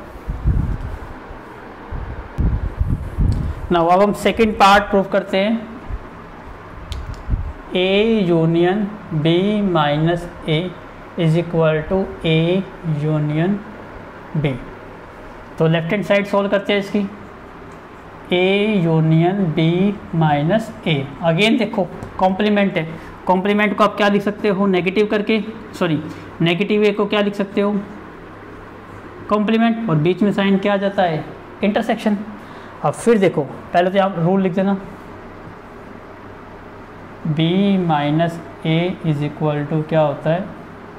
ना अब हम सेकंड पार्ट प्रूव करते हैं। A union B minus A is equal to A union B. तो लेफ्ट हैंड साइड सॉल्व करते हैं इसकी। A union B minus A, again देखो कॉम्प्लीमेंट है। कॉम्प्लीमेंट को आप क्या लिख सकते हो, नेगेटिव करके, सॉरी नेगेटिव ए को क्या लिख सकते हो, कॉम्प्लीमेंट, और बीच में साइन क्या आ जाता है, इंटरसेक्शन। अब फिर देखो, पहले तो आप रूल लिख देना, b minus A is equal to क्या होता है।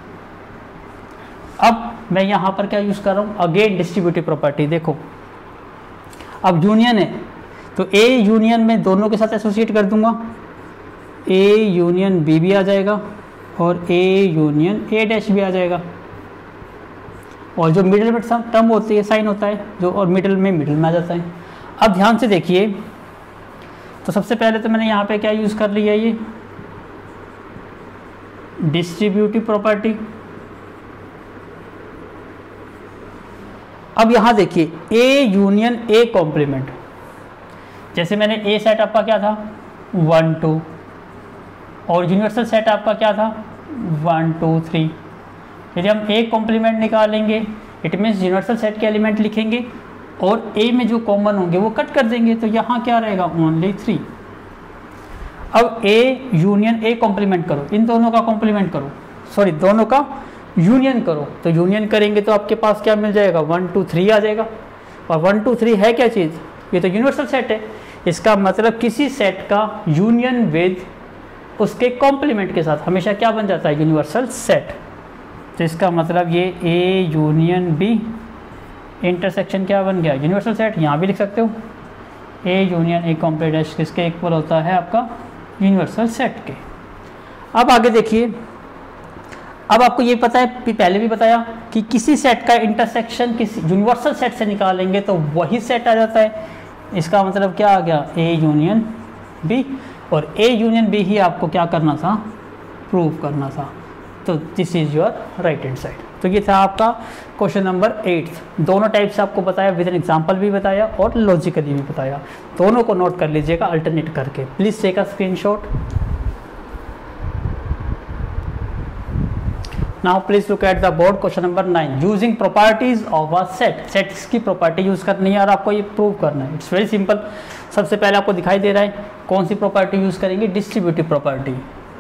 अब मैं यहाँ पर क्या यूज़ कर रहा हूँ, अगेन डिस्ट्रीब्यूटिव प्रॉपर्टी। देखो अब यूनियन है तो ए यूनियन में दोनों के साथ एसोसिएट कर दूंगा, ए यूनियन बी भी आ जाएगा और ए यूनियन ए डैश भी आ जाएगा। और जो मिडिल में टर्म होती है, साइन होता है जो, और मिडिल में मिडिल में आ जाता है। अब ध्यान से देखिए, तो सबसे पहले तो मैंने यहाँ पे क्या यूज़ कर लिया, ये डिस्ट्रीब्यूटिव प्रॉपर्टी। अब यहाँ देखिए ए यूनियन ए कॉम्प्लीमेंट, जैसे मैंने ए सेट आपका क्या था वन टू, और यूनिवर्सल सेट आपका क्या था वन टू थ्री। यदि हम ए कॉम्प्लीमेंट निकालेंगे, इट मीन्स यूनिवर्सल सेट के एलिमेंट लिखेंगे और ए में जो कॉमन होंगे वो कट कर देंगे, तो यहाँ क्या रहेगा ओनली थ्री। अब ए यूनियन ए कॉम्प्लीमेंट करो, इन दोनों का कॉम्प्लीमेंट करो, सॉरी दोनों का यूनियन करो। तो यूनियन करेंगे तो आपके पास क्या मिल जाएगा, वन टू थ्री आ जाएगा। और वन टू थ्री है क्या चीज़, ये तो यूनिवर्सल सेट है। इसका मतलब किसी सेट का यूनियन विद उसके कॉम्प्लीमेंट के साथ हमेशा क्या बन जाता है, यूनिवर्सल सेट। तो इसका मतलब ये ए यूनियन बी इंटरसेक्शन क्या बन गया, यूनिवर्सल सेट। यहाँ भी लिख सकते हो A union A complete dash किसके इक्वल होता है, आपका यूनिवर्सल सेट के। अब आगे देखिए, अब आपको ये पता है, पहले भी बताया कि किसी सेट का इंटरसेक्शन किसी यूनिवर्सल सेट से निकालेंगे तो वही सेट आ जाता है। इसका मतलब क्या आ गया, ए यूनियन बी, और ए यूनियन बी ही आपको क्या करना था, प्रूव करना था। तो this is your right hand side. तो ये था आपका क्वेश्चन नंबर एट्थ। दोनों टाइप से आपको बताया, विद एन एग्जाम्पल भी बताया और लॉजिकली भी बताया। दोनों को नोट कर लीजिएगा अल्टरनेट करके। Please take a screenshot. Now please look at the board, question number nine, using properties of a set. Sets की प्रॉपर्टी यूज करनी है और आपको ये प्रूव करना है। It's very simple. सबसे पहले आपको दिखाई दे रहा है कौन सी प्रॉपर्टी यूज करेंगे, डिस्ट्रीब्यूटिव प्रॉपर्टी।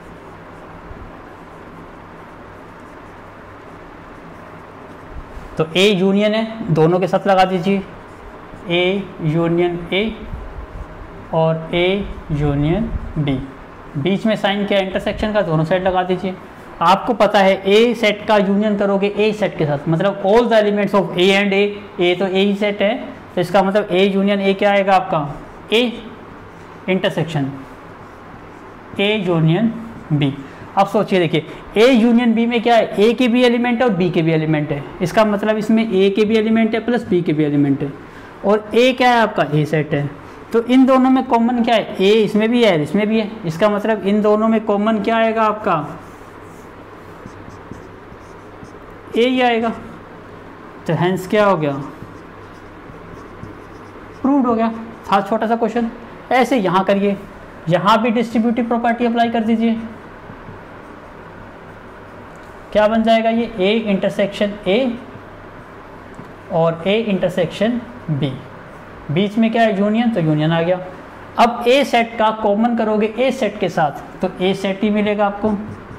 तो ए यूनियन है, दोनों के साथ लगा दीजिए, ए यूनियन ए और ए यूनियन बी। बीच में साइन किया इंटरसेक्शन का, दोनों साइड लगा दीजिए। आपको पता है ए सेट का यूनियन करोगे ए सेट के साथ, मतलब all the elements of A and A, A तो ए ही सेट है, तो इसका मतलब ए यूनियन ए क्या आएगा आपका, A intersection A union B. अब सोचिए, देखिए ए यूनियन बी में क्या है, ए के भी एलिमेंट है और बी के भी एलिमेंट है। इसका मतलब इसमें ए के भी एलिमेंट है प्लस बी के भी एलिमेंट है, और ए क्या है आपका, ए सेट है। तो इन दोनों में कॉमन क्या है, ए इसमें भी है इसमें भी है। इसका मतलब इन दोनों में कॉमन क्या आएगा आपका, ए ही आएगा। तो हैंस क्या हो गया, प्रूव्ड हो गया। था छोटा सा क्वेश्चन। ऐसे यहाँ करिए, यहाँ भी डिस्ट्रीब्यूटिव प्रॉपर्टी अप्लाई कर दीजिए। क्या बन जाएगा ये, ए इंटरसेक्शन ए और ए इंटरसेक्शन बी, बीच में क्या है यूनियन, तो यूनियन आ गया। अब ए सेट का कॉमन करोगे ए सेट के साथ तो ए सेट ही मिलेगा आपको,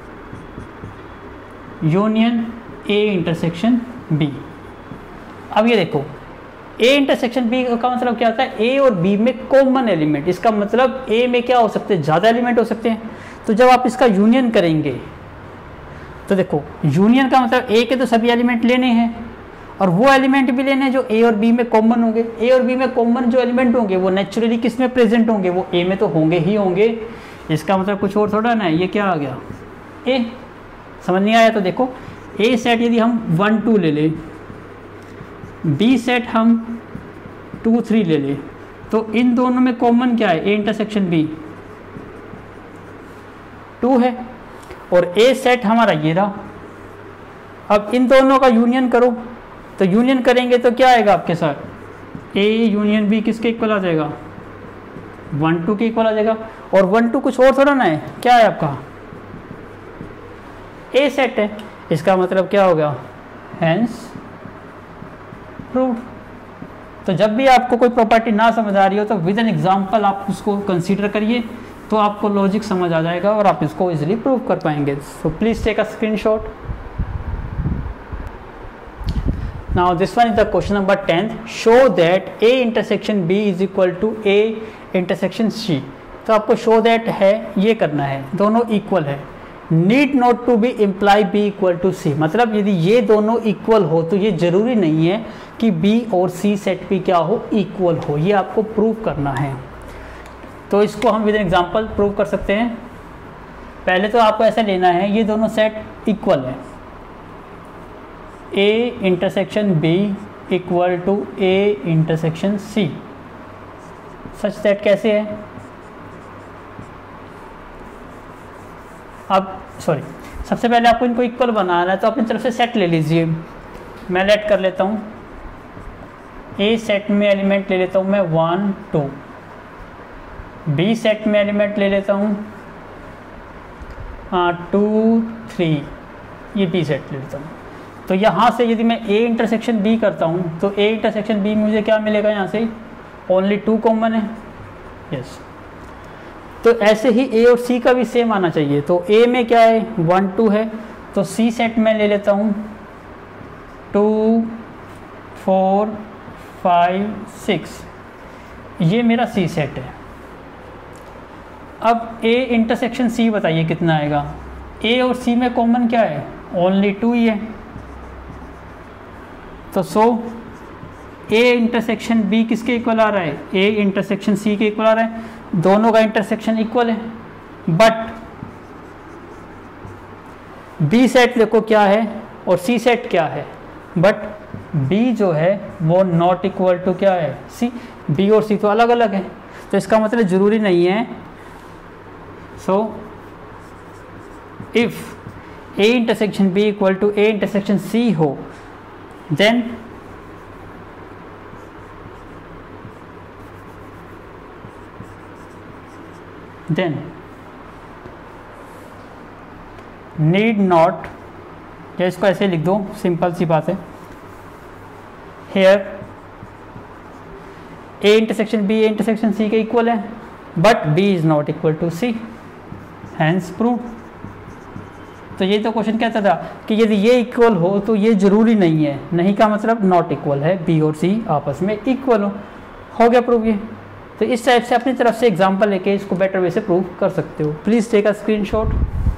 यूनियन ए इंटरसेक्शन बी। अब ये देखो ए इंटरसेक्शन बी का मतलब क्या होता है, ए और बी में कॉमन एलिमेंट, इसका मतलब ए में क्या हो सकते हैं, ज़्यादा एलिमेंट हो सकते हैं। तो जब आप इसका यूनियन करेंगे तो देखो यूनियन का मतलब ए के तो सभी एलिमेंट लेने हैं और वो एलिमेंट भी लेने हैं जो ए और बी में कॉमन होंगे। ए और बी में कॉमन जो एलिमेंट होंगे वो नेचुरली किस में प्रेजेंट होंगे, वो ए में तो होंगे ही होंगे। इसका मतलब कुछ और थोड़ा ना है, ये क्या आ गया ए, समझ नहीं आया। तो देखो ए सेट यदि हम वन टू ले लें, बी सेट हम टू थ्री ले लें, तो इन दोनों में कॉमन क्या है, ए इंटरसेक्शन बी टू है और ए सेट हमारा ये रहा। अब इन दोनों का यूनियन करो, तो यूनियन करेंगे तो क्या आएगा आपके साथ, ए यूनियन बी किसके इक्वल आ जाएगा, वन टू के इक्वल आ जाएगा। और वन टू कुछ और थोड़ा ना है, क्या है आपका ए सेट है, इसका मतलब क्या होगा, हैंस प्रूव्ड। तो जब भी आपको कोई प्रॉपर्टी ना समझ आ रही हो तो विद एन एग्जांपल आप उसको कंसीडर करिए, तो आपको लॉजिक समझ आ जाएगा और आप इसको इजीली प्रूव कर पाएंगे। So please take a screenshot. Now this one is the question number tenth, show that A intersection B is equal to A intersection C. तो आपको शो दैट है ये करना है, दोनों इक्वल है, need not to be imply B equal to C. मतलब यदि ये दोनों इक्वल हो तो ये जरूरी नहीं है कि बी और सी सेट भी क्या हो, इक्वल हो, ये आपको प्रूव करना है। तो इसको हम विद एन एग्जांपल प्रूव कर सकते हैं। पहले तो आपको ऐसा लेना है ये दोनों सेट इक्वल है, A intersection B equal to A intersection C. Such that कैसे है, अब सॉरी सबसे पहले आपको इनको इक्वल बनाना है तो अपनी तरफ से सेट ले लीजिए। मैं लेट कर लेता हूँ, ए सेट में एलिमेंट ले लेता हूँ मैं वन टू, बी सेट में एलिमेंट ले लेता हूँ टू थ्री, ये बी सेट ले लेता हूँ। तो यहाँ से यदि मैं ए इंटरसेक्शन बी करता हूँ तो ए इंटरसेक्शन बी मुझे क्या मिलेगा, यहाँ से ओनली टू कॉमन है, यस। तो ऐसे ही ए और सी का भी सेम आना चाहिए। तो ए में क्या है, वन टू है, तो सी सेट में ले लेता हूँ टू फोर फाइव सिक्स, ये मेरा सी सेट है। अब ए इंटरसेक्शन सी बताइए कितना आएगा, ए और सी में कॉमन क्या है, ओनली टू ही है। तो सो ए इंटरसेक्शन बी किसके इक्वल आ रहा है, ए इंटरसेक्शन सी के इक्वल आ रहा है, दोनों का इंटरसेक्शन इक्वल है। बट बी सेट देखो क्या है और सी सेट क्या है, बट बी जो है वो नॉट इक्वल टू क्या है, सी। बी और सी तो अलग अलग है, तो इसका मतलब जरूरी नहीं है। So if A intersection B equal to A intersection C हो, then then need not, या इसको ऐसे लिख दो, सिंपल सी बात है, here A intersection B A intersection C के इक्वल है, but B is not equal to C, hence prove. तो ये तो क्वेश्चन कहता था कि यदि ये इक्वल हो तो ये जरूरी नहीं है, नहीं का मतलब नॉट इक्वल है, बी और सी आपस में इक्वल हो, हो गया प्रूव ये। तो इस टाइप से अपनी तरफ से एग्जांपल लेके इसको बेटर वे से प्रूव कर सकते हो। Please take a screenshot.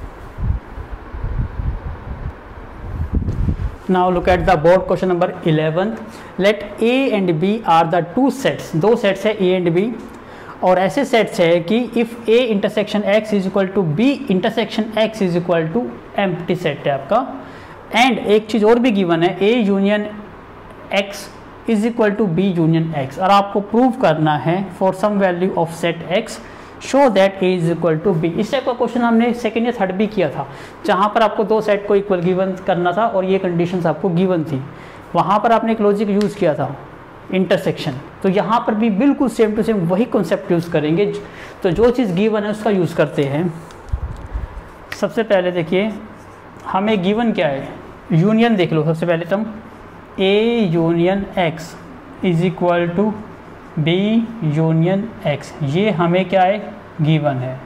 Now look at the board question number eleventh, let A and B are the two sets, दो सेट्स है ए एंड बी, और ऐसे सेट्स है कि if A intersection X is equal to B intersection X is equal to empty set है आपका। And एक चीज़ और भी गिवन है, A union X is equal to B union X, और आपको प्रूव करना है for some value of set X show that A is equal to B. इस टाइप का क्वेश्चन हमने सेकेंड या थर्ड भी किया था, जहाँ पर आपको दो सेट को इक्वल गिवन करना था और ये कंडीशंस आपको गिवन थी, वहाँ पर आपने एक लॉजिक यूज़ किया था इंटरसेक्शन। तो यहाँ पर भी बिल्कुल सेम टू सेम वही कॉन्सेप्ट यूज़ करेंगे। तो जो चीज़ गिवन है उसका यूज़ करते हैं। सबसे पहले देखिए हमें गिवन क्या है, यूनियन देख लो सबसे पहले तुम, A union X is equal to B union X, ये हमें क्या है, गिवन है।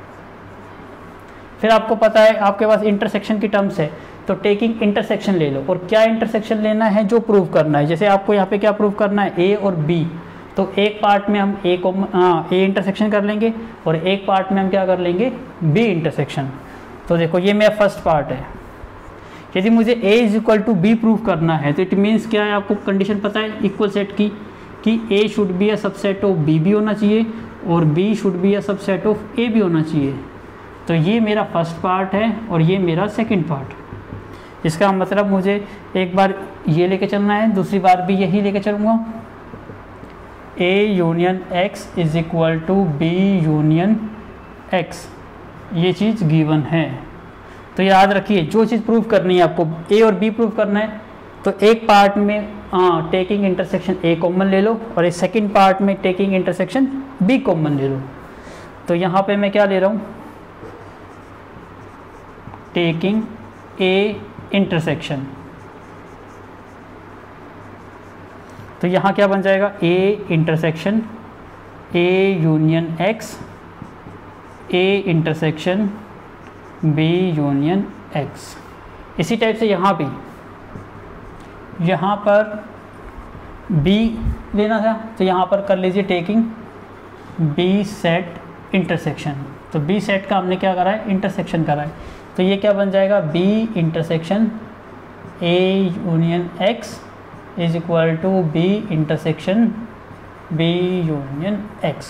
फिर आपको पता है आपके पास इंटरसेक्शन की टर्म्स है, तो टेकिंग इंटरसेक्शन ले लो। और क्या इंटरसेक्शन लेना है, जो प्रूव करना है। जैसे आपको यहाँ पे क्या प्रूव करना है, ए और बी, तो एक पार्ट में हम ए को हाँ ए इंटरसेक्शन कर लेंगे और एक पार्ट में हम क्या कर लेंगे, बी इंटरसेक्शन। तो देखो ये मेरा फर्स्ट पार्ट है। यदि मुझे A is equal to B prove करना है तो इट मीन्स क्या है, आपको कंडीशन पता है इक्वल सेट की, कि A should be a subset of B भी होना चाहिए और B should be a subset of A भी होना चाहिए। तो ये मेरा फर्स्ट पार्ट है और ये मेरा सेकंड पार्ट। इसका मतलब मुझे एक बार ये लेके चलना है, दूसरी बार भी यही लेके चलूँगा। A union X is equal to B union X, ये चीज़ गिवन है। तो याद रखिए जो चीज़ प्रूव करनी है आपको, ए और बी प्रूव करना है, तो एक पार्ट में हाँ टेकिंग इंटरसेक्शन ए कॉमन ले लो और एक सेकंड पार्ट में टेकिंग इंटरसेक्शन बी कॉमन ले लो। तो यहाँ पे मैं क्या ले रहा हूँ, टेकिंग ए इंटरसेक्शन। तो यहाँ क्या बन जाएगा, A intersection A union X, A intersection B union X. इसी टाइप से यहाँ भी, यहाँ पर बी लेना था तो यहाँ पर कर लीजिए टेकिंग बी सेट इंटरसेक्शन। तो बी सेट का हमने क्या करा है, इंटरसेक्शन करा है। तो ये क्या बन जाएगा, B intersection A union X is equal to B intersection B union X.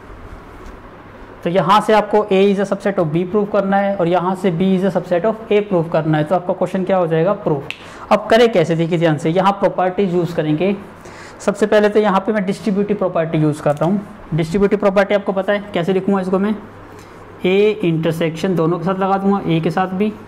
तो यहाँ से आपको A is a subset of B prove करना है और यहाँ से B is a subset of A prove करना है। तो आपका क्वेश्चन क्या हो जाएगा, प्रूफ। अब करें कैसे, देखिए ध्यान से, यहाँ प्रॉपर्टीज यूज़ करेंगे। सबसे पहले तो यहाँ पे मैं डिस्ट्रीब्यूटिव प्रॉपर्टी यूज़ करता हूँ। डिस्ट्रीब्यूटिव प्रॉपर्टी आपको पता है कैसे लिखूँगा इसको मैं, A इंटरसेक्शन दोनों के साथ लगा दूँगा, A के साथ भी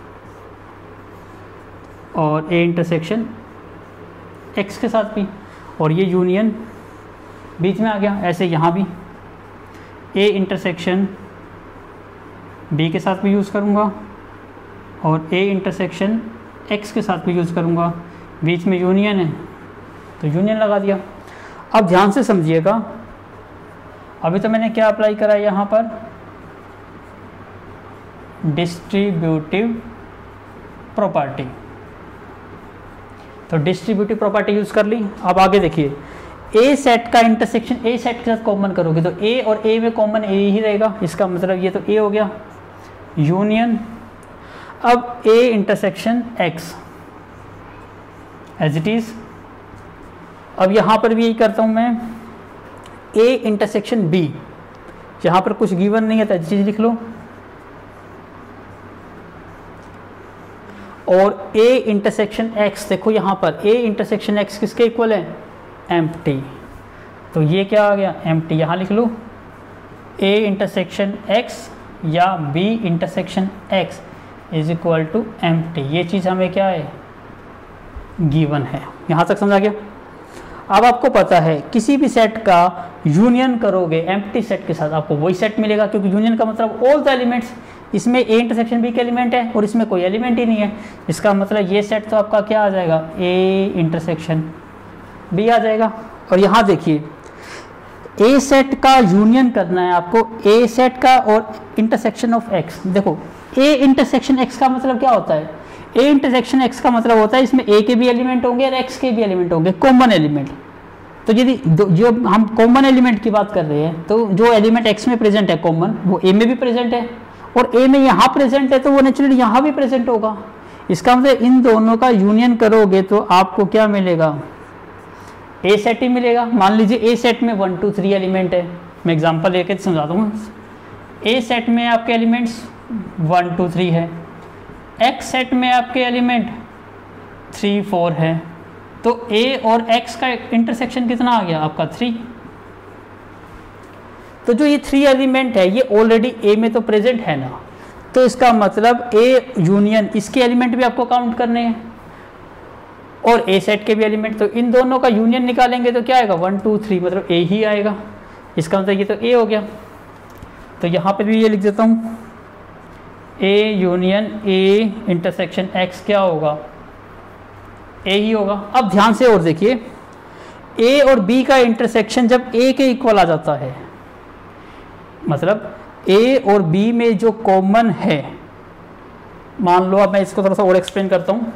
और A इंटरसेक्शन X के साथ भी, और ये यूनियन बीच में आ गया। ऐसे यहाँ भी ए इंटरसेक्शन बी के साथ भी यूज़ करूँगा और ए इंटरसेक्शन एक्स के साथ भी यूज़ करूँगा, बीच में यूनियन है तो यूनियन लगा दिया। अब ध्यान से समझिएगा, अभी तो मैंने क्या अप्लाई करा है यहाँ पर, डिस्ट्रीब्यूटिव प्रॉपर्टी। तो डिस्ट्रीब्यूटिव प्रॉपर्टी यूज़ कर ली। अब आगे देखिए, ए सेट का इंटरसेक्शन ए सेट के साथ कॉमन करोगे तो ए और ए में कॉमन ए ही रहेगा, इसका मतलब ये तो ए हो गया, यूनियन। अब A intersection X as it is. अब यहाँ पर भी यही करता हूँ मैं, ए इंटरसेक्शन बी, यहाँ पर कुछ गिवन नहीं है तो एज इट इज लिख लो, और ए इंटरसेक्शन एक्स, देखो यहाँ पर ए इंटरसेक्शन एक्स किसके इक्वल है, एम्प्टी। तो ये क्या आ गया, एम्प्टी, यहाँ लिख लो ए इंटरसेक्शन एक्स या B intersection X is equal to empty. ये चीज़ हमें क्या है, गिवन है। यहाँ तक समझा गया। अब आपको पता है किसी भी सेट का यूनियन करोगे एम्प्टी सेट के साथ आपको वही सेट मिलेगा, क्योंकि यूनियन का मतलब ऑल द एलिमेंट्स, इसमें ए इंटरसेक्शन बी के एलिमेंट है और इसमें कोई एलिमेंट ही नहीं है। इसका मतलब ये सेट तो आपका क्या आ जाएगा, ए इंटरसेक्शन बी आ जाएगा। और यहाँ देखिए, ए सेट का यूनियन करना है आपको, ए सेट का और इंटरसेक्शन ऑफ एक्स। देखो ए इंटरसेक्शन एक्स का मतलब क्या होता है, ए इंटरसेक्शन एक्स का मतलब होता है इसमें ए के भी एलिमेंट होंगे और एक्स के भी एलिमेंट होंगे, कॉमन एलिमेंट। तो यदि जो हम कॉमन एलिमेंट की बात कर रहे हैं तो जो एलिमेंट एक्स में प्रेजेंट है कॉमन, वो ए में भी प्रेजेंट है, और ए में यहाँ प्रेजेंट है तो वो नेचुरली यहाँ भी प्रेजेंट होगा। इसका मतलब इन दोनों का यूनियन करोगे तो आपको क्या मिलेगा, ए सेट ही मिलेगा। मान लीजिए ए सेट में वन टू थ्री एलिमेंट है, मैं एग्जांपल लेके समझा दूंगा। ए सेट में आपके एलिमेंट्स वन टू थ्री है, एक्स सेट में आपके एलिमेंट थ्री फोर है, तो ए और एक्स का इंटरसेक्शन कितना आ गया आपका, थ्री। तो जो ये थ्री एलिमेंट है ये ऑलरेडी ए में तो प्रेजेंट है ना, तो इसका मतलब ए यूनियन, इसके एलिमेंट भी आपको काउंट करने हैं। और ए सेट के भी एलिमेंट, तो इन दोनों का यूनियन निकालेंगे तो क्या आएगा, वन टू थ्री, मतलब ए ही आएगा। इसका मतलब ये तो ए हो गया। तो यहाँ पे भी ये लिख देता हूँ, A union A intersection X क्या होगा, ए ही होगा। अब ध्यान से और देखिए, ए और बी का इंटरसेक्शन जब ए के इक्वल आ जाता है, मतलब ए और बी में जो कॉमन है, मान लो, अब मैं इसको थोड़ा सा और एक्सप्लेन करता हूँ,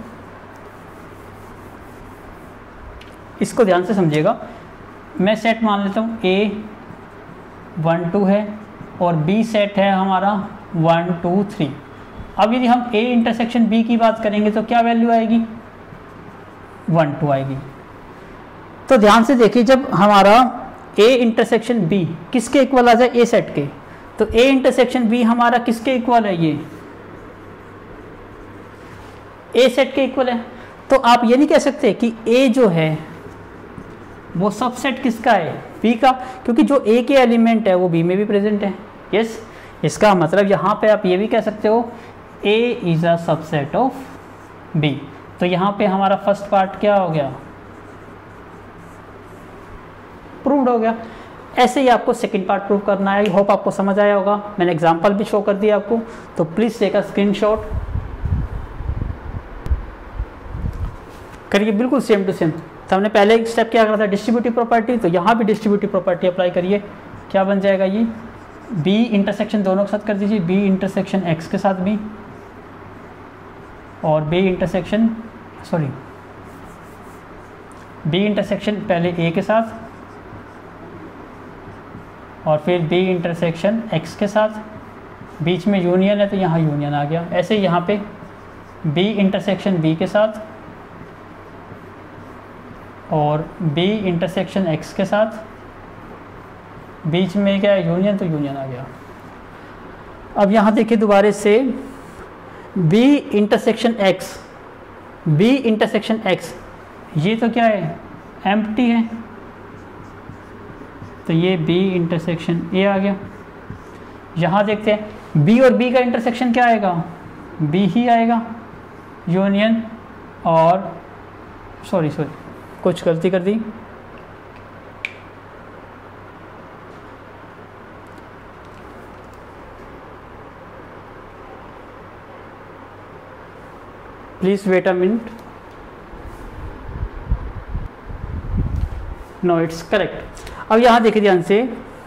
इसको ध्यान से समझिएगा। मैं सेट मान लेता हूँ ए वन टू है और बी सेट है हमारा वन टू थ्री। अब यदि हम ए इंटरसेक्शन बी की बात करेंगे तो क्या वैल्यू आएगी, वन टू आएगी। तो ध्यान से देखिए, जब हमारा ए इंटरसेक्शन बी किसके इक्वल आ जाए, ए सेट के, तो ए इंटरसेक्शन बी हमारा किसके इक्वल है, ये ए सेट के इक्वल है। तो आप ये नहीं कह सकते कि ए जो है वो सबसेट किसका है, बी का, क्योंकि जो ए के एलिमेंट है वो बी में भी प्रेजेंट है। यस, इसका मतलब यहाँ पे आप ये भी कह सकते हो A is a subset of B. तो यहाँ पे हमारा फर्स्ट पार्ट क्या हो गया, प्रूव्ड हो गया। ऐसे ही आपको सेकंड पार्ट प्रूव करना है। आई होप आपको समझ आया होगा। मैंने एग्जांपल भी शो कर दिया आपको, तो प्लीज टेक अ स्क्रीनशॉट, करिए बिल्कुल सेम टू सेम। तो हमने पहले एक स्टेप क्या करा था, डिस्ट्रीब्यूटिव प्रॉपर्टी, तो यहाँ भी डिस्ट्रीब्यूटिव प्रॉपर्टी अप्लाई करिए। क्या बन जाएगा ये, बी इंटरसेक्शन दोनों के साथ कर दीजिए, बी इंटरसेक्शन एक्स के साथ भी, और B intersection sorry B intersection पहले ए के साथ और फिर बी इंटरसेक्शन एक्स के साथ, बीच में यूनियन है तो यहाँ यूनियन आ गया। ऐसे ही यहाँ पे बी इंटरसेक्शन बी के साथ और बी इंटरसेक्शन एक्स के साथ, बीच में क्या है, यूनियन, तो यूनियन आ गया। अब यहाँ देखिए दोबारा से, B intersection X, B intersection X, ये तो क्या है, एम्प्टी है, तो ये बी इंटरसेक्शन ए आ गया। यहाँ देखते हैं बी और बी का इंटरसेक्शन क्या आएगा, बी ही आएगा, यूनियन, और सॉरी सॉरी कुछ गलती कर दी, please wait a minute, no it's correct. अब यहाँ देखिए ध्यान से,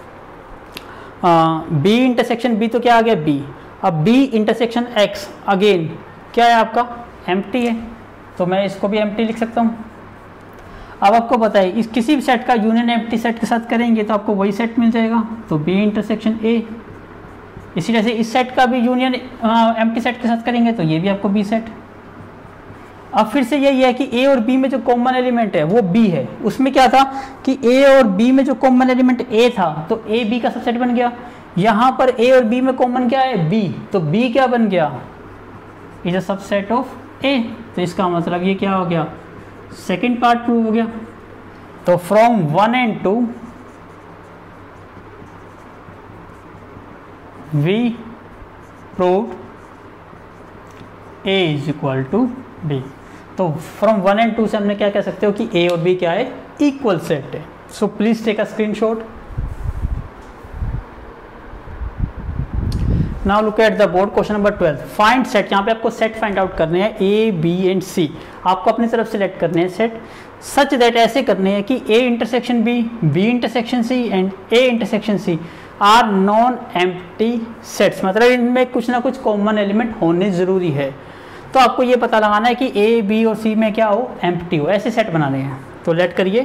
बी इंटरसेक्शन बी तो क्या आ गया, बी। अब बी इंटरसेक्शन एक्स अगेन क्या है आपका, एम्प्टी है, तो मैं इसको भी एम्प्टी लिख सकता हूँ। अब आपको पता है इस किसी भी सेट का यूनियन एम्प्टी सेट के साथ करेंगे तो आपको वही सेट मिल जाएगा, तो बी इंटरसेक्शन ए। इसी तरह से इस सेट का भी यूनियन एम्प्टी सेट के साथ करेंगे तो ये भी आपको बी सेट। अब फिर से यही है कि ए और बी में जो कॉमन एलिमेंट है वो बी है। उसमें क्या था कि ए और बी में जो कॉमन एलिमेंट ए था तो ए बी का सबसेट बन गया। यहाँ पर ए और बी में कॉमन क्या है, बी, तो बी क्या बन गया, is a subset of A. तो इसका मतलब ये क्या हो गया, सेकेंड पार्ट प्रूव हो गया। तो from one and two we proved A is equal to B. तो फ्रॉम वन एंड टू से हमने क्या कह सकते हो कि ए और बी क्या है, इक्वल सेट है। So please take a screenshot. Now look at the board, question number twelve, find set. यहाँ पे आपको सेट फाइंड आउट करने हैं, ए बी एंड सी आपको अपनी तरफ सेलेक्ट करने हैं सेट, सच दैट ऐसे करने हैं कि A intersection B, B intersection C and A intersection C are non empty sets, मतलब इनमें कुछ ना कुछ कॉमन एलिमेंट होने जरूरी है। तो आपको ये पता लगाना है कि ए बी और सी में क्या हो, एम्प्टी हो, ऐसे सेट बनाने हैं। तो लेट करिए,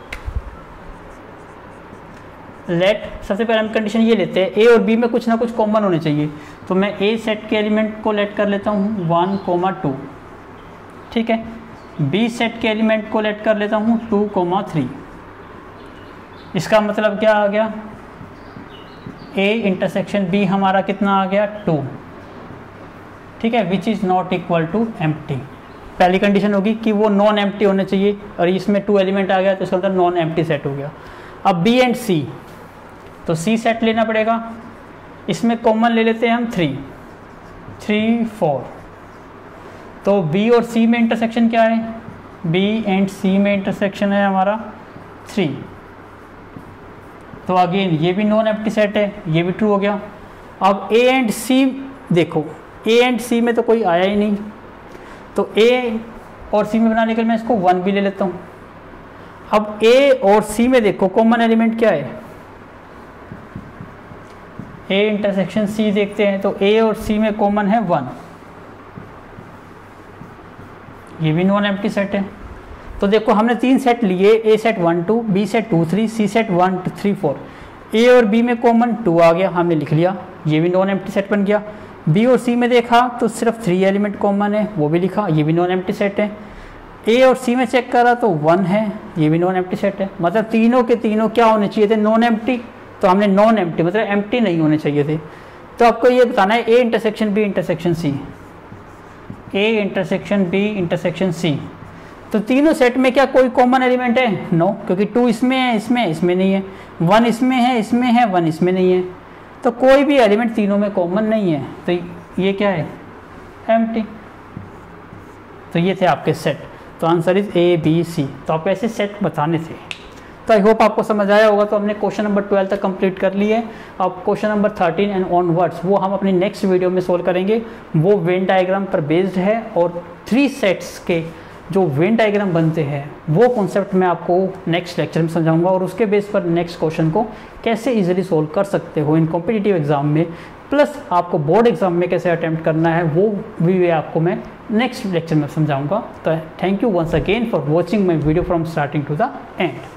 लेट सबसे पहले हम कंडीशन ये लेते हैं ए और बी में कुछ ना कुछ कॉमन होने चाहिए। तो मैं ए सेट के एलिमेंट को लेट कर लेता हूँ वन कोमा टू, ठीक है। बी सेट के एलिमेंट को लेट कर लेता हूँ टू कोमा थ्री। इसका मतलब क्या आ गया, ए इंटरसेक्शन बी हमारा कितना आ गया, टू, ठीक है, which is not equal to empty. पहली कंडीशन होगी कि वो नॉन एम्प्टी होने चाहिए, और इसमें टू एलिमेंट आ गया तो इसका मतलब नॉन एम्प्टी सेट हो गया। अब बी एंड सी, तो सी सेट लेना पड़ेगा, इसमें कॉमन ले लेते हैं हम थ्री, थ्री फोर। तो बी और सी में इंटरसेक्शन क्या है, बी एंड सी में इंटरसेक्शन है हमारा थ्री। तो अगेन ये भी नॉन एम्प्टी सेट है, ये भी ट्रू हो गया। अब ए एंड सी देखो, ए एंड सी में तो कोई आया ही नहीं, तो ए और सी में बनाने के लिए मैं इसको वन भी ले लेता हूँ। अब ए और सी में देखो कॉमन एलिमेंट क्या है, ए इंटरसेक्शन सी देखते हैं, तो ए और सी में कॉमन है वन, ये भी नॉन एम्प्टी सेट है। तो देखो हमने तीन सेट लिए, A set one two, B set two three, C set one two three four. A और बी में कॉमन टू आ गया, हमने लिख लिया, ये भी नॉन एम्प्टी सेट बन गया। बी और सी में देखा तो सिर्फ थ्री एलिमेंट कॉमन है, वो भी लिखा, ये भी नॉन एम्प्टी सेट है। ए और सी में चेक करा तो वन है, ये भी नॉन एम्प्टी सेट है। मतलब तीनों के तीनों क्या होने चाहिए थे, नॉन एम्प्टी। तो हमने नॉन एम्प्टी मतलब एम्प्टी नहीं होने चाहिए थे। तो आपको ये बताना है A intersection B intersection C, A intersection B intersection C. तो तीनों सेट में क्या कोई कॉमन एलिमेंट है? नो, क्योंकि टू इसमें है, इसमें इसमें नहीं है, वन इसमें है, इसमें है, वन इसमें नहीं है। तो कोई भी एलिमेंट तीनों में कॉमन नहीं है, तो ये क्या है? एम्प्टी। तो ये थे आपके सेट। तो answer is A B C. तो आपको ऐसे सेट बताने थे। तो आई होप आपको समझ आया होगा। तो हमने क्वेश्चन नंबर ट्वेल्व तक कंप्लीट कर लिए। अब question number thirteen and onwards वो हम अपनी नेक्स्ट वीडियो में सोल्व करेंगे। वो वेन डायग्राम पर बेस्ड है और थ्री सेट्स के जो वेन डायग्राम बनते हैं वो कॉन्सेप्ट मैं आपको नेक्स्ट लेक्चर में समझाऊंगा, और उसके बेस पर नेक्स्ट क्वेश्चन को कैसे इजीली सोल्व कर सकते हो इन कॉम्पिटिटिव एग्जाम में, प्लस आपको बोर्ड एग्जाम में कैसे अटेम्प्ट करना है वो भी आपको मैं नेक्स्ट लेक्चर में समझाऊंगा। तो thank you once again for watching my video from starting to the and.